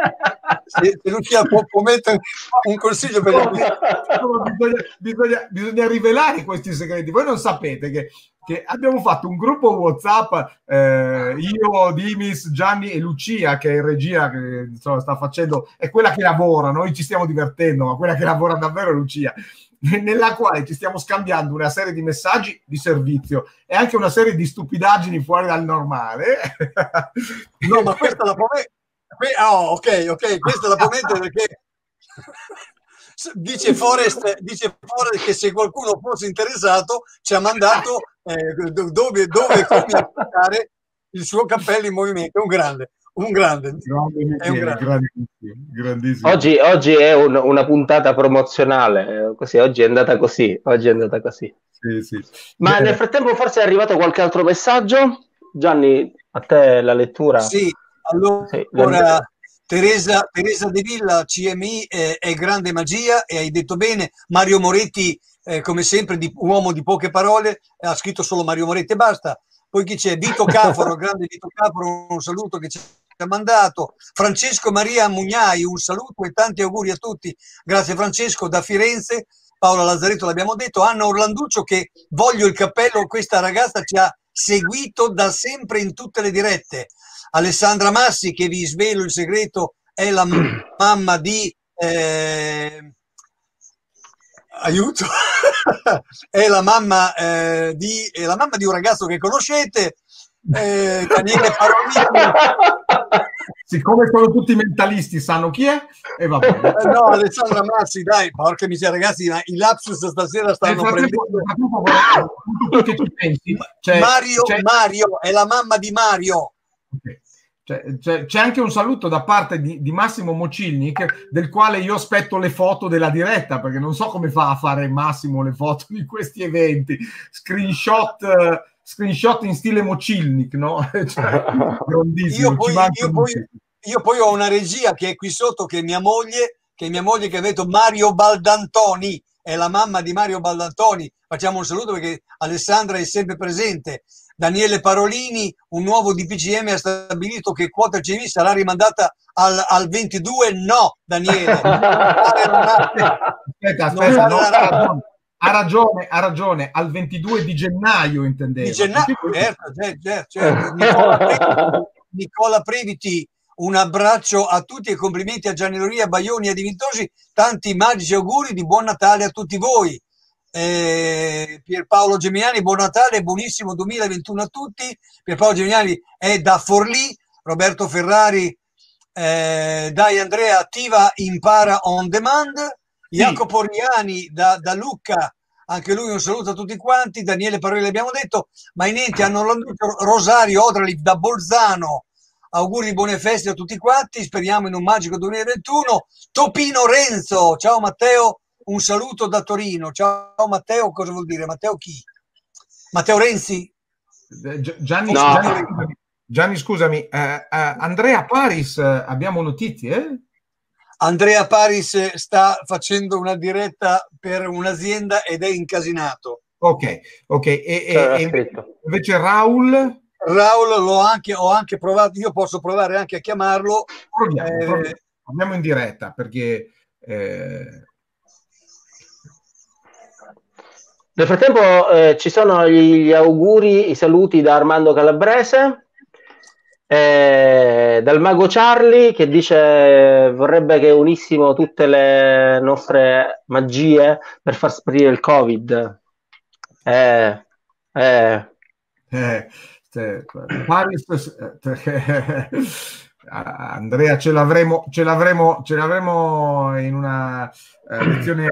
Se, se Lucia può, può mettere un consiglio per gli acquisti. Bisogna, bisogna, bisogna rivelare questi segreti. Voi non sapete che che abbiamo fatto un gruppo WhatsApp, eh, io, Dimis, Gianni e Lucia, che è in regia, che insomma, sta facendo, è quella che lavora, noi ci stiamo divertendo, ma quella che lavora davvero è Lucia, nella quale ci stiamo scambiando una serie di messaggi di servizio e anche una serie di stupidaggini fuori dal normale. No, ma questa la può mettere. Oh, ok, ok, questa la può mettere perché... Dice Forest, dice Forest che se qualcuno fosse interessato ci ha mandato eh, dove, dove e come applicare il suo cappello in movimento. È un grande, un grande. È un grande. Grandissimo. Oggi, oggi è un, una puntata promozionale, così, oggi è andata così, oggi è andata così. Sì, sì. Ma Beh. nel frattempo forse è arrivato qualche altro messaggio? Gianni, a te la lettura? Sì, allora... Sì, la... Teresa, Teresa De Villa, C M I eh, è grande magia e hai detto bene. Mario Moretti, eh, come sempre, di, uomo di poche parole, ha scritto solo Mario Moretti e basta. Poi chi c'è? Vito Cafaro, grande Vito Cafaro, un saluto che ci ha mandato. Francesco Maria Mugnai, un saluto e tanti auguri a tutti. Grazie Francesco, da Firenze. Paola Lazzaretto l'abbiamo detto. Anna Orlanduccio che voglio il cappello, questa ragazza ci ha seguito da sempre in tutte le dirette. Alessandra Massi, che vi svelo il segreto, è la mamma di eh, aiuto è la mamma eh, di è la mamma di un ragazzo che conoscete, eh, Daniele Parolini. Siccome sono tutti mentalisti, sanno chi è? E va bene. Eh, no, Alessandra Massi, dai, porca miseria, ragazzi, ma i lapsus stasera stanno prendendo. Che tu pensi? Cioè, Mario, Mario è la mamma di Mario. Okay. C'è, c'è, c'è anche un saluto da parte di, di Massimo Mocilnik, del quale io aspetto le foto della diretta, perché non so come fa a fare Massimo le foto di questi eventi. Screenshot, uh, screenshot in stile Mocilnik, no? Cioè, grandissimo. Io poi, io, poi, io poi ho una regia che è qui sotto, che è mia moglie, che è mia moglie che ha detto Mario Baldantoni, è la mamma di Mario Baldantoni. Facciamo un saluto perché Alessandra è sempre presente. Daniele Parolini, un nuovo D P C M ha stabilito che quota C V sarà rimandata al, al ventidue. No, Daniele. Aspetta, aspetta, no, ha, ragione, ha ragione, ha ragione, al ventidue di gennaio intendevo. Di gennaio, certo, certo, certo. Nicola Previti, Nicola Previti, un abbraccio a tutti e complimenti a Gianni Loria, Baioni e a Di Vintosi, tanti magici auguri di buon Natale a tutti voi. Eh, Pierpaolo Gemignani, buon Natale e buonissimo duemilaventuno a tutti. Pierpaolo Gemignani è da Forlì. Roberto Ferrari, eh, dai Andrea, attiva impara on demand. Sì. Jacopo Riani da, da Lucca, anche lui un saluto a tutti quanti. Daniele Parolli l'abbiamo detto, Mainenti, hanno Rosario Odralif da Bolzano, auguri di buone feste a tutti quanti, speriamo in un magico duemilaventuno. Topino Renzo, ciao Matteo, un saluto da Torino. Ciao Matteo, cosa vuol dire? Matteo chi? Matteo Renzi? Gianni, no. Gianni, Gianni, scusami, eh, eh, Andrea Paris, eh, abbiamo notizie? Andrea Paris sta facendo una diretta per un'azienda ed è incasinato. Ok, ok. E, e, C'era e scritto. invece Raul? Raul l'ho anche, ho anche provato, io posso provare anche a chiamarlo. Proviamo, Eh, proviamo. Andiamo in diretta perché... Eh... Nel frattempo eh, ci sono gli, gli auguri, i saluti da Armando Calabrese, eh, dal Mago Charlie che dice vorrebbe che unissimo tutte le nostre magie per far sparire il Covid. Eh, eh. Eh, te, Paris, eh, Andrea, ce l'avremo, ce l'avremo, ce l'avremo in una eh, lezione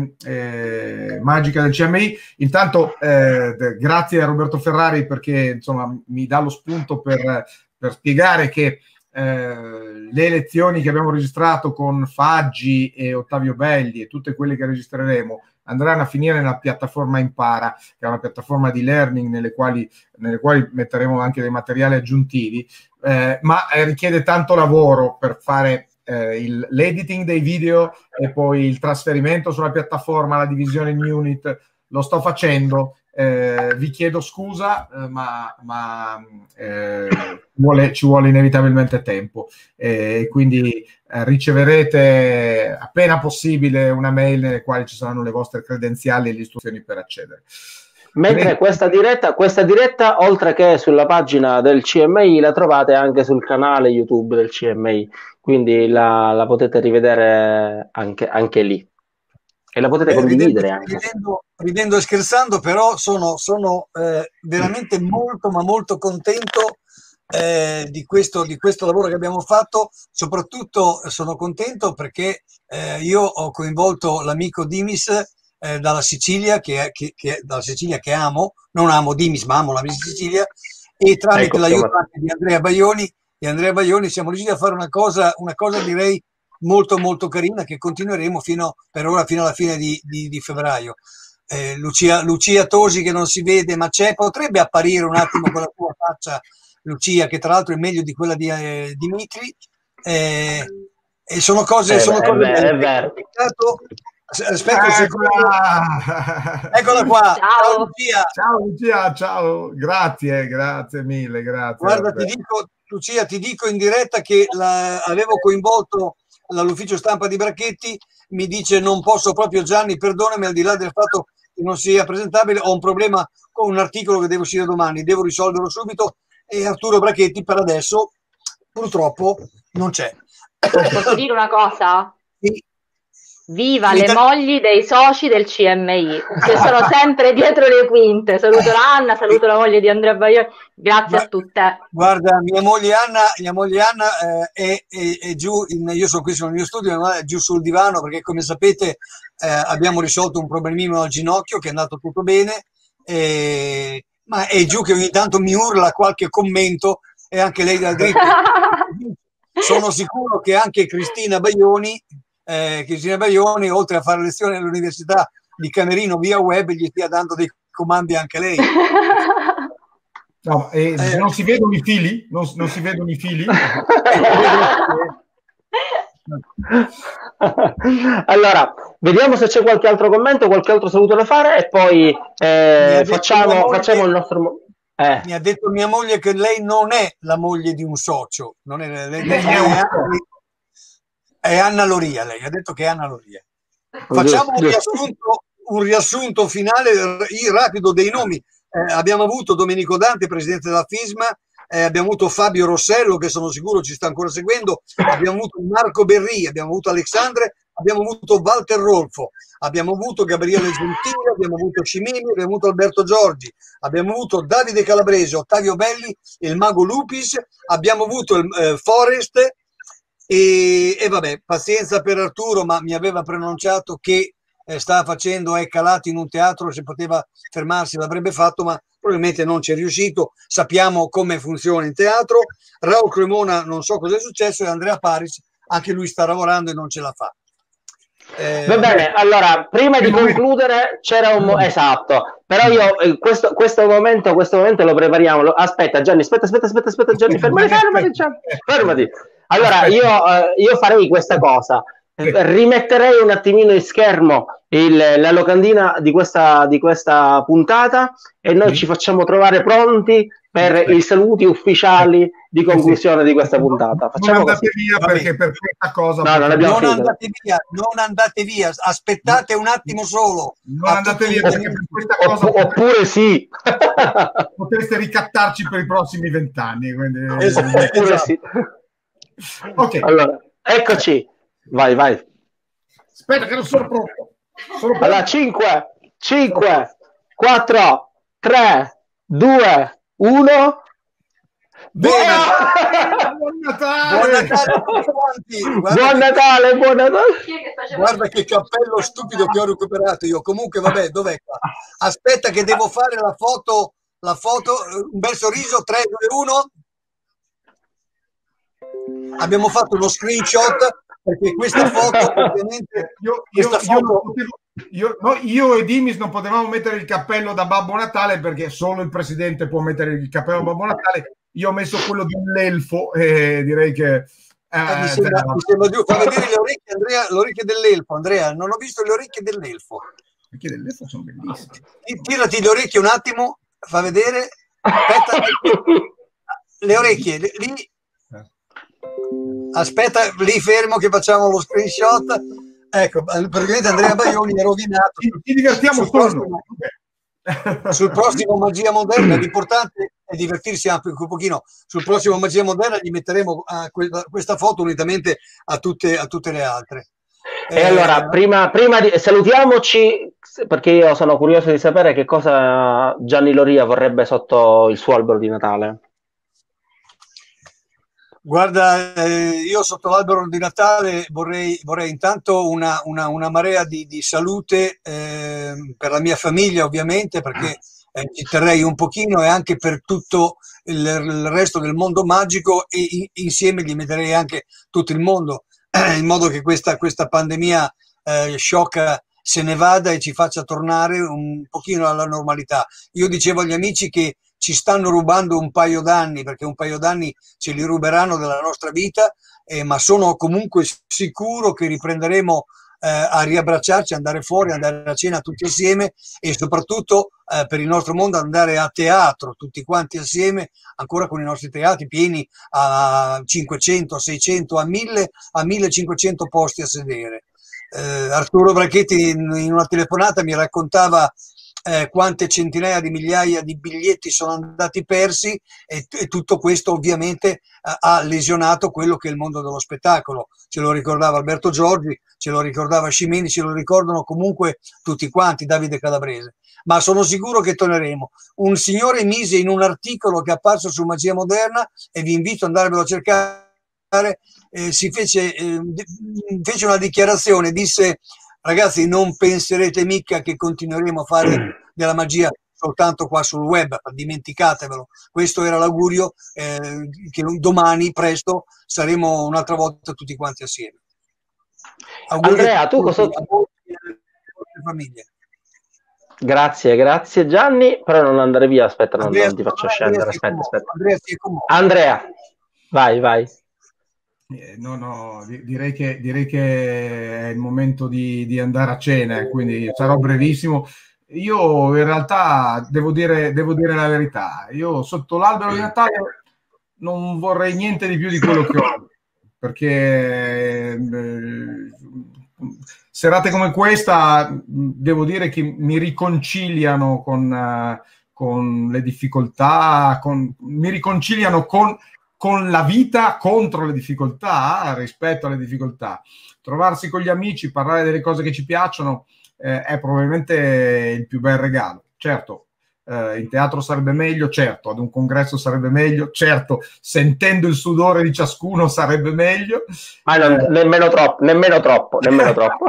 eh, magica del C M I. Intanto, eh, grazie a Roberto Ferrari perché insomma mi dà lo spunto per, per spiegare che eh, le lezioni che abbiamo registrato con Faggi e Ottavio Belli e tutte quelle che registreremo andranno a finire nella piattaforma Impara, che è una piattaforma di learning nelle quali, nelle quali metteremo anche dei materiali aggiuntivi, eh, ma eh, richiede tanto lavoro per fare eh, il, l'editing dei video e poi il trasferimento sulla piattaforma, la divisione in unit. Lo sto facendo, eh, vi chiedo scusa, eh, ma, ma eh, vuole, ci vuole inevitabilmente tempo e eh, quindi eh, riceverete appena possibile una mail nelle quali ci saranno le vostre credenziali e le istruzioni per accedere. Mentre questa diretta, questa diretta, oltre che sulla pagina del C M I, la trovate anche sul canale YouTube del C M I, quindi la, la potete rivedere anche, anche lì. E la potete eh, condividere ridendo, anche. Ridendo, ridendo e scherzando, però sono, sono eh, veramente molto, ma molto contento eh, di, questo, di questo lavoro che abbiamo fatto. Soprattutto sono contento perché eh, io ho coinvolto l'amico Dimis eh, dalla Sicilia, che, che, che, dalla Sicilia che amo, non amo Dimis, ma amo la mia Sicilia, e tramite ecco, l'aiuto insomma. anche di Andrea Baioni, di Andrea Baioni siamo riusciti a fare una cosa, una cosa direi molto molto carina che continueremo fino per ora fino alla fine di, di, di febbraio. Eh, Lucia, Lucia Tosi che non si vede ma c'è, potrebbe apparire un attimo con la tua faccia Lucia, che tra l'altro è meglio di quella di eh, Dimitri, eh, e sono cose, eh, sono è cose vero, belle. è vero. Aspetta un secondo. Eccola qua. Ciao. Ciao Lucia. Ciao Lucia, ciao. Grazie, grazie mille, grazie. Guarda, ti dico, Lucia, ti dico in diretta che la, avevo coinvolto l'ufficio stampa di Bracchetti, mi dice non posso proprio Gianni, perdonami, al di là del fatto che non sia presentabile, ho un problema con un articolo che deve uscire domani, devo risolverlo subito e Arturo Bracchetti per adesso purtroppo non c'è. Posso dire una cosa? Sì. Viva le mogli dei soci del C M I che sono sempre dietro le quinte. Saluto la Anna, saluto la moglie di Andrea Baioni, grazie Ma, a tutte. Guarda, mia moglie Anna, mia moglie Anna eh, è, è, è giù, in, io sono qui sul mio studio, ma è giù sul divano perché come sapete eh, abbiamo risolto un problemino al ginocchio che è andato tutto bene, eh, ma è giù che ogni tanto mi urla qualche commento e anche lei dal grip. Sono sicuro che anche Cristina Baioni Eh, Cristina Baioni, oltre a fare lezioni all'università di Camerino via web, gli stia dando dei comandi anche lei. No, eh, eh, non si vedono i fili? Non, non si vedono i fili? Allora, vediamo se c'è qualche altro commento, qualche altro saluto da fare e poi eh, facciamo, moglie, facciamo il nostro... Eh. Mi ha detto mia moglie che lei non è la moglie di un socio, non è, lei, lei è, è, è Anna Loria, lei ha detto che è Anna Loria. Facciamo un riassunto, un riassunto finale rapido dei nomi. Eh, abbiamo avuto Domenico Dante, presidente della FISMA, eh, abbiamo avuto Fabio Rossello, che sono sicuro ci sta ancora seguendo, abbiamo avuto Marco Berri, abbiamo avuto Alexandre, abbiamo avuto Walter Rolfo, abbiamo avuto Gabriele Gentile, abbiamo avuto Cimini, abbiamo avuto Alberto Giorgi, abbiamo avuto Davide Calabrese, Ottavio Belli, il Mago Lupis, abbiamo avuto il eh, Forest, E, e vabbè, pazienza per Arturo, ma mi aveva preannunciato che eh, stava facendo è calato in un teatro, se poteva fermarsi l'avrebbe fatto, ma probabilmente non ci è riuscito. Sappiamo come funziona in teatro. Raul Cremona non so cosa è successo, e Andrea Paris anche lui sta lavorando e non ce la fa. Eh, Va bene, allora, prima di concludere c'era un... mo- esatto, però io eh, questo, questo momento questo momento lo prepariamo. Lo- Aspetta Gianni, aspetta, aspetta, aspetta, aspetta Gianni, fermati, fermati, Gianni, fermati. Allora, io, eh, io farei questa cosa. Eh, Rimetterei un attimino in schermo il- la locandina di questa, di questa puntata e noi ci facciamo trovare pronti per i saluti ufficiali di conclusione di questa puntata. Non Facciamo andate così. via perché per questa cosa No, non abbiamo Non finito. andate via, non andate via, aspettate un attimo solo. non andate via perché per questa cosa Oppu- oppure sì. potreste ricattarci per i prossimi vent'anni. Quindi... Oppure sì. Ok, Allora, eccoci. Vai, vai. aspetta che non sono pronto. Sono pronto. Allora, cinque, cinque, quattro, tre, due, uno. Bene. Buon Natale! Buon Natale a tutti quanti. Guarda Buon che- Natale, buon Natale. Guarda che cappello stupido che ho recuperato io. Comunque, vabbè, dov'è qua? Aspetta che devo fare la foto, la foto, un bel sorriso, tre, due, uno. Abbiamo fatto uno screenshot perché questa foto ovviamente Io, io, questa io non foto potevo- io- no, io e Dimis non potevamo mettere il cappello da Babbo Natale perché solo il presidente può mettere il cappello da Babbo Natale. Io ho messo quello dell'elfo e direi che eh, mi eh, sembra, mi sembra giusto. Fa vedere le orecchie, Andrea, le orecchie dell'elfo. Andrea, non ho visto le orecchie dell'elfo. perché dell'elfo sono bellissime. Ti- Tirati le orecchie un attimo, fa vedere. Aspetta, le orecchie lì. Aspetta, lì fermo che facciamo lo screenshot. Ecco, praticamente Andrea Baioni è rovinato. Ci, ci divertiamo sul solo prossimo, sul prossimo Magia Moderna. L'importante è divertirsi anche un pochino. Sul prossimo Magia Moderna gli metteremo uh, questa, questa foto unitamente a tutte, a tutte le altre. E Eh, allora, prima, prima di salutiamoci, perché io sono curioso di sapere che cosa Gianni Loria vorrebbe sotto il suo albero di Natale. Guarda, eh, io sotto l'albero di Natale vorrei, vorrei intanto una, una, una marea di, di salute eh, per la mia famiglia, ovviamente, perché eh, ci terrei un pochino, e anche per tutto il, il resto del mondo magico, e in, insieme gli metterei anche tutto il mondo, eh, in modo che questa, questa pandemia eh, sciocca se ne vada e ci faccia tornare un pochino alla normalità. Io dicevo agli amici che ci stanno rubando un paio d'anni, perché un paio d'anni ce li ruberanno della nostra vita, eh, ma sono comunque sicuro che riprenderemo eh, a riabbracciarci, andare fuori, andare a cena tutti assieme, e soprattutto eh, per il nostro mondo andare a teatro tutti quanti assieme, ancora con i nostri teatri pieni a cinquecento, seicento, a mille, a millecinquecento posti a sedere. Eh, Arturo Brachetti in, in una telefonata mi raccontava Eh, quante centinaia di migliaia di biglietti sono andati persi, e, e tutto questo ovviamente eh, ha lesionato quello che è il mondo dello spettacolo. Ce lo ricordava Alberto Giorgi, ce lo ricordava Scimini, ce lo ricordano comunque tutti quanti, Davide Calabrese. Ma sono sicuro che torneremo. Un signore mise in un articolo che è apparso su Magia Moderna, e vi invito ad andarvelo a cercare, eh, si fece, eh, fece una dichiarazione, disse: ragazzi, non penserete mica che continueremo a fare della magia soltanto qua sul web, dimenticatevelo. Questo era l'augurio, eh, che domani presto saremo un'altra volta tutti quanti assieme. Auguri Andrea, tu cosa... a voi e alle vostre famiglie. Grazie, grazie Gianni, però non andare via, aspetta, non, Andrea, non ti faccio Andrea, scendere, Andrea, aspetta, aspetta. Andrea, si è commosso. Andrea, vai, vai. Eh, no, no, di- direi che, direi che è il momento di, di andare a cena, quindi sarò brevissimo. Io in realtà devo dire, devo dire la verità, io sotto l'albero di Natale non vorrei niente di più di quello che ho, perché eh, serate come questa devo dire che mi riconciliano con, eh, con le difficoltà, con, mi riconciliano con con la vita contro le difficoltà, rispetto alle difficoltà. Trovarsi con gli amici, parlare delle cose che ci piacciono, eh, è probabilmente il più bel regalo. Certo, eh, in teatro sarebbe meglio, certo, ad un congresso sarebbe meglio, certo, sentendo il sudore di ciascuno sarebbe meglio. Ma non, Eh, nemmeno troppo, nemmeno troppo, nemmeno troppo.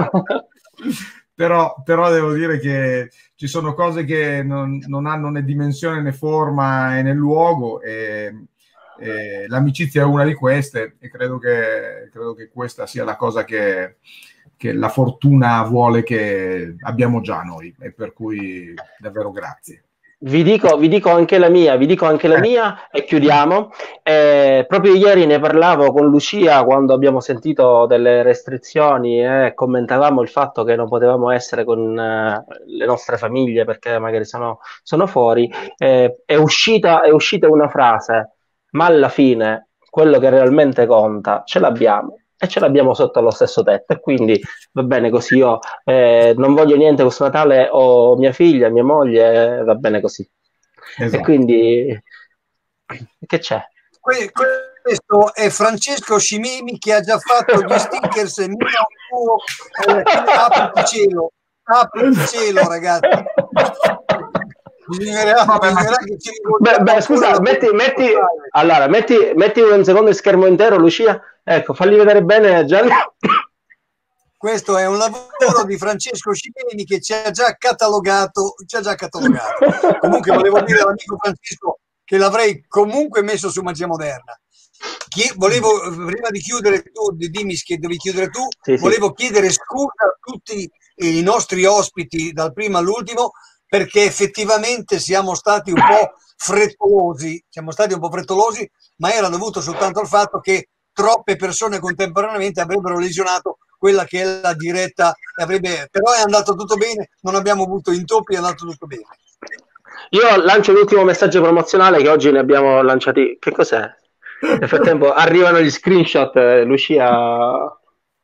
Però, però devo dire che ci sono cose che non, non hanno né dimensione né forma né luogo, e Eh, l'amicizia è una di queste, e credo che, credo che questa sia la cosa che, che la fortuna vuole che abbiamo già noi, e per cui davvero grazie. Vi dico, vi dico anche la mia, vi dico anche la mia e chiudiamo. Eh, proprio ieri ne parlavo con Lucia quando abbiamo sentito delle restrizioni e eh, commentavamo il fatto che non potevamo essere con eh, le nostre famiglie perché magari sono, sono fuori. Eh, è uscita, è uscita una frase, ma alla fine quello che realmente conta ce l'abbiamo. E ce l'abbiamo sotto lo stesso tetto, e quindi va bene così. Io eh, non voglio niente questo Natale, ho mia figlia, mia moglie, va bene così. Esatto. E quindi che c'è? Que- questo è Francesco Scimemi che ha già fatto gli stickers mio, eh, apri il cielo, apri il cielo, ragazzi. Bisognerà, bisognerà che ci beh, beh, scusa, metti, metti, allora, metti, metti un secondo il schermo intero, Lucia. Ecco, falli vedere bene, Gianni. Questo è un lavoro di Francesco Scimeni che ci ha già catalogato, ci ha già catalogato. Comunque volevo dire all'amico Francesco che l'avrei comunque messo su Magia Moderna. Chi, volevo, prima di chiudere tu, dimmi che devi chiudere tu, sì, volevo sì. chiedere scusa a tutti i nostri ospiti dal primo all'ultimo, perché effettivamente siamo stati un po' frettolosi, siamo stati un po' frettolosi, ma era dovuto soltanto al fatto che troppe persone contemporaneamente avrebbero lesionato quella che è la diretta, avrebbe, però è andato tutto bene, non abbiamo avuto intoppi, è andato tutto bene. Io lancio l'ultimo messaggio promozionale che oggi ne abbiamo lanciati. Che cos'è? Nel frattempo arrivano gli screenshot, eh, Lucia.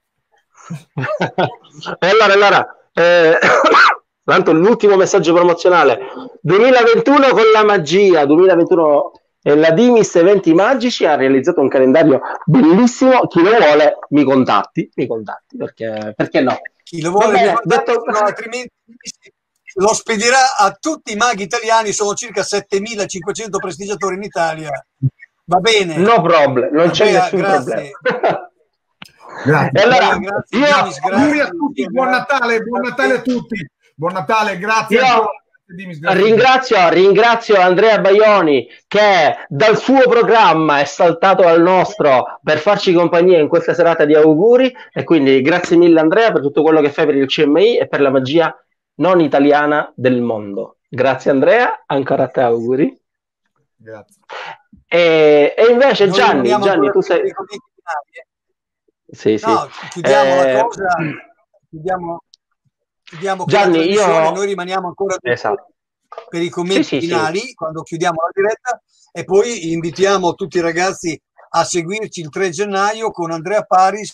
E allora, allora eh, tanto l'ultimo messaggio promozionale duemilaventuno con la magia, duemilaventuno. E la Dimis Eventi Magici ha realizzato un calendario bellissimo. Chi lo vuole mi contatti, mi contatti perché, perché no? Chi lo vuole, Vabbè, detto... no, altrimenti lo spedirà a tutti i maghi italiani. Sono circa settemilacinquecento prestigiatori in Italia. Va bene, no problem, non c'è Vabbè, nessun grazie. Grazie. E allora, grazie, io Dimis, auguri a tutti, buon Natale, buon Natale a tutti, buon Natale, grazie. Io... ancora. Ringrazio, ringrazio Andrea Baioni che dal suo programma è saltato al nostro per farci compagnia in questa serata di auguri, e quindi grazie mille Andrea per tutto quello che fai per il C M I e per la magia non italiana del mondo. Grazie Andrea, ancora a te auguri. Grazie. E, e invece Noi Gianni, Gianni tu sei... Sì, sì. No, chiudiamo eh... la cosa, chiudiamo... Chiudiamo Gianni, io... noi rimaniamo ancora esatto. per i commenti sì, sì, finali sì. quando chiudiamo la diretta, e poi invitiamo tutti i ragazzi a seguirci il tre gennaio con Andrea Paris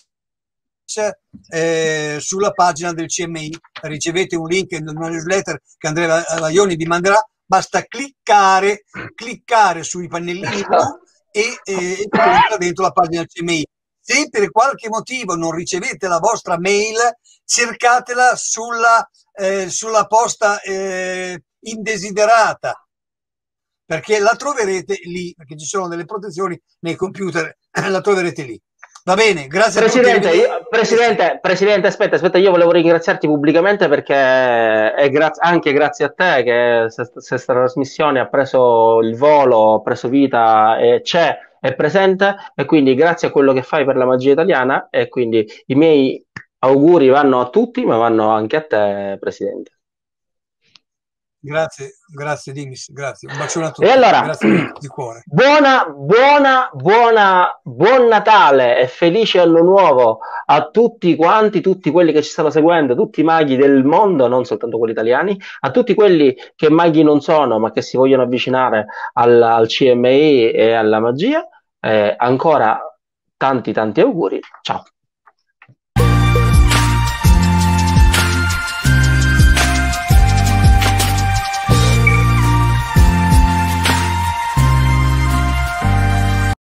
eh, sulla pagina del C M I. Ricevete un link nella newsletter che Andrea Baioni vi manderà, basta cliccare cliccare sui pannellini blu e, e entra dentro la pagina del C M I. Se per qualche motivo non ricevete la vostra mail, cercatela sulla, eh, sulla posta eh, indesiderata, perché la troverete lì, perché ci sono delle protezioni nei computer, la troverete lì. Va bene, grazie Presidente, a tutti. Io, Presidente, Presidente, aspetta, aspetta, io volevo ringraziarti pubblicamente perché è grazie, anche grazie a te che questa trasmissione ha preso il volo, ha preso vita e c'è, è presente, e quindi grazie a quello che fai per la magia italiana, e quindi i miei auguri vanno a tutti, ma vanno anche a te, Presidente. Grazie, grazie Dimis, grazie. Un bacione a tutti. E allora, grazie di cuore. Buona, buona, buona, buon Natale e felice anno nuovo a tutti quanti, tutti quelli che ci stanno seguendo, tutti i maghi del mondo, non soltanto quelli italiani, a tutti quelli che maghi non sono, ma che si vogliono avvicinare al, al C M I e alla magia. Eh, ancora tanti tanti auguri. Ciao.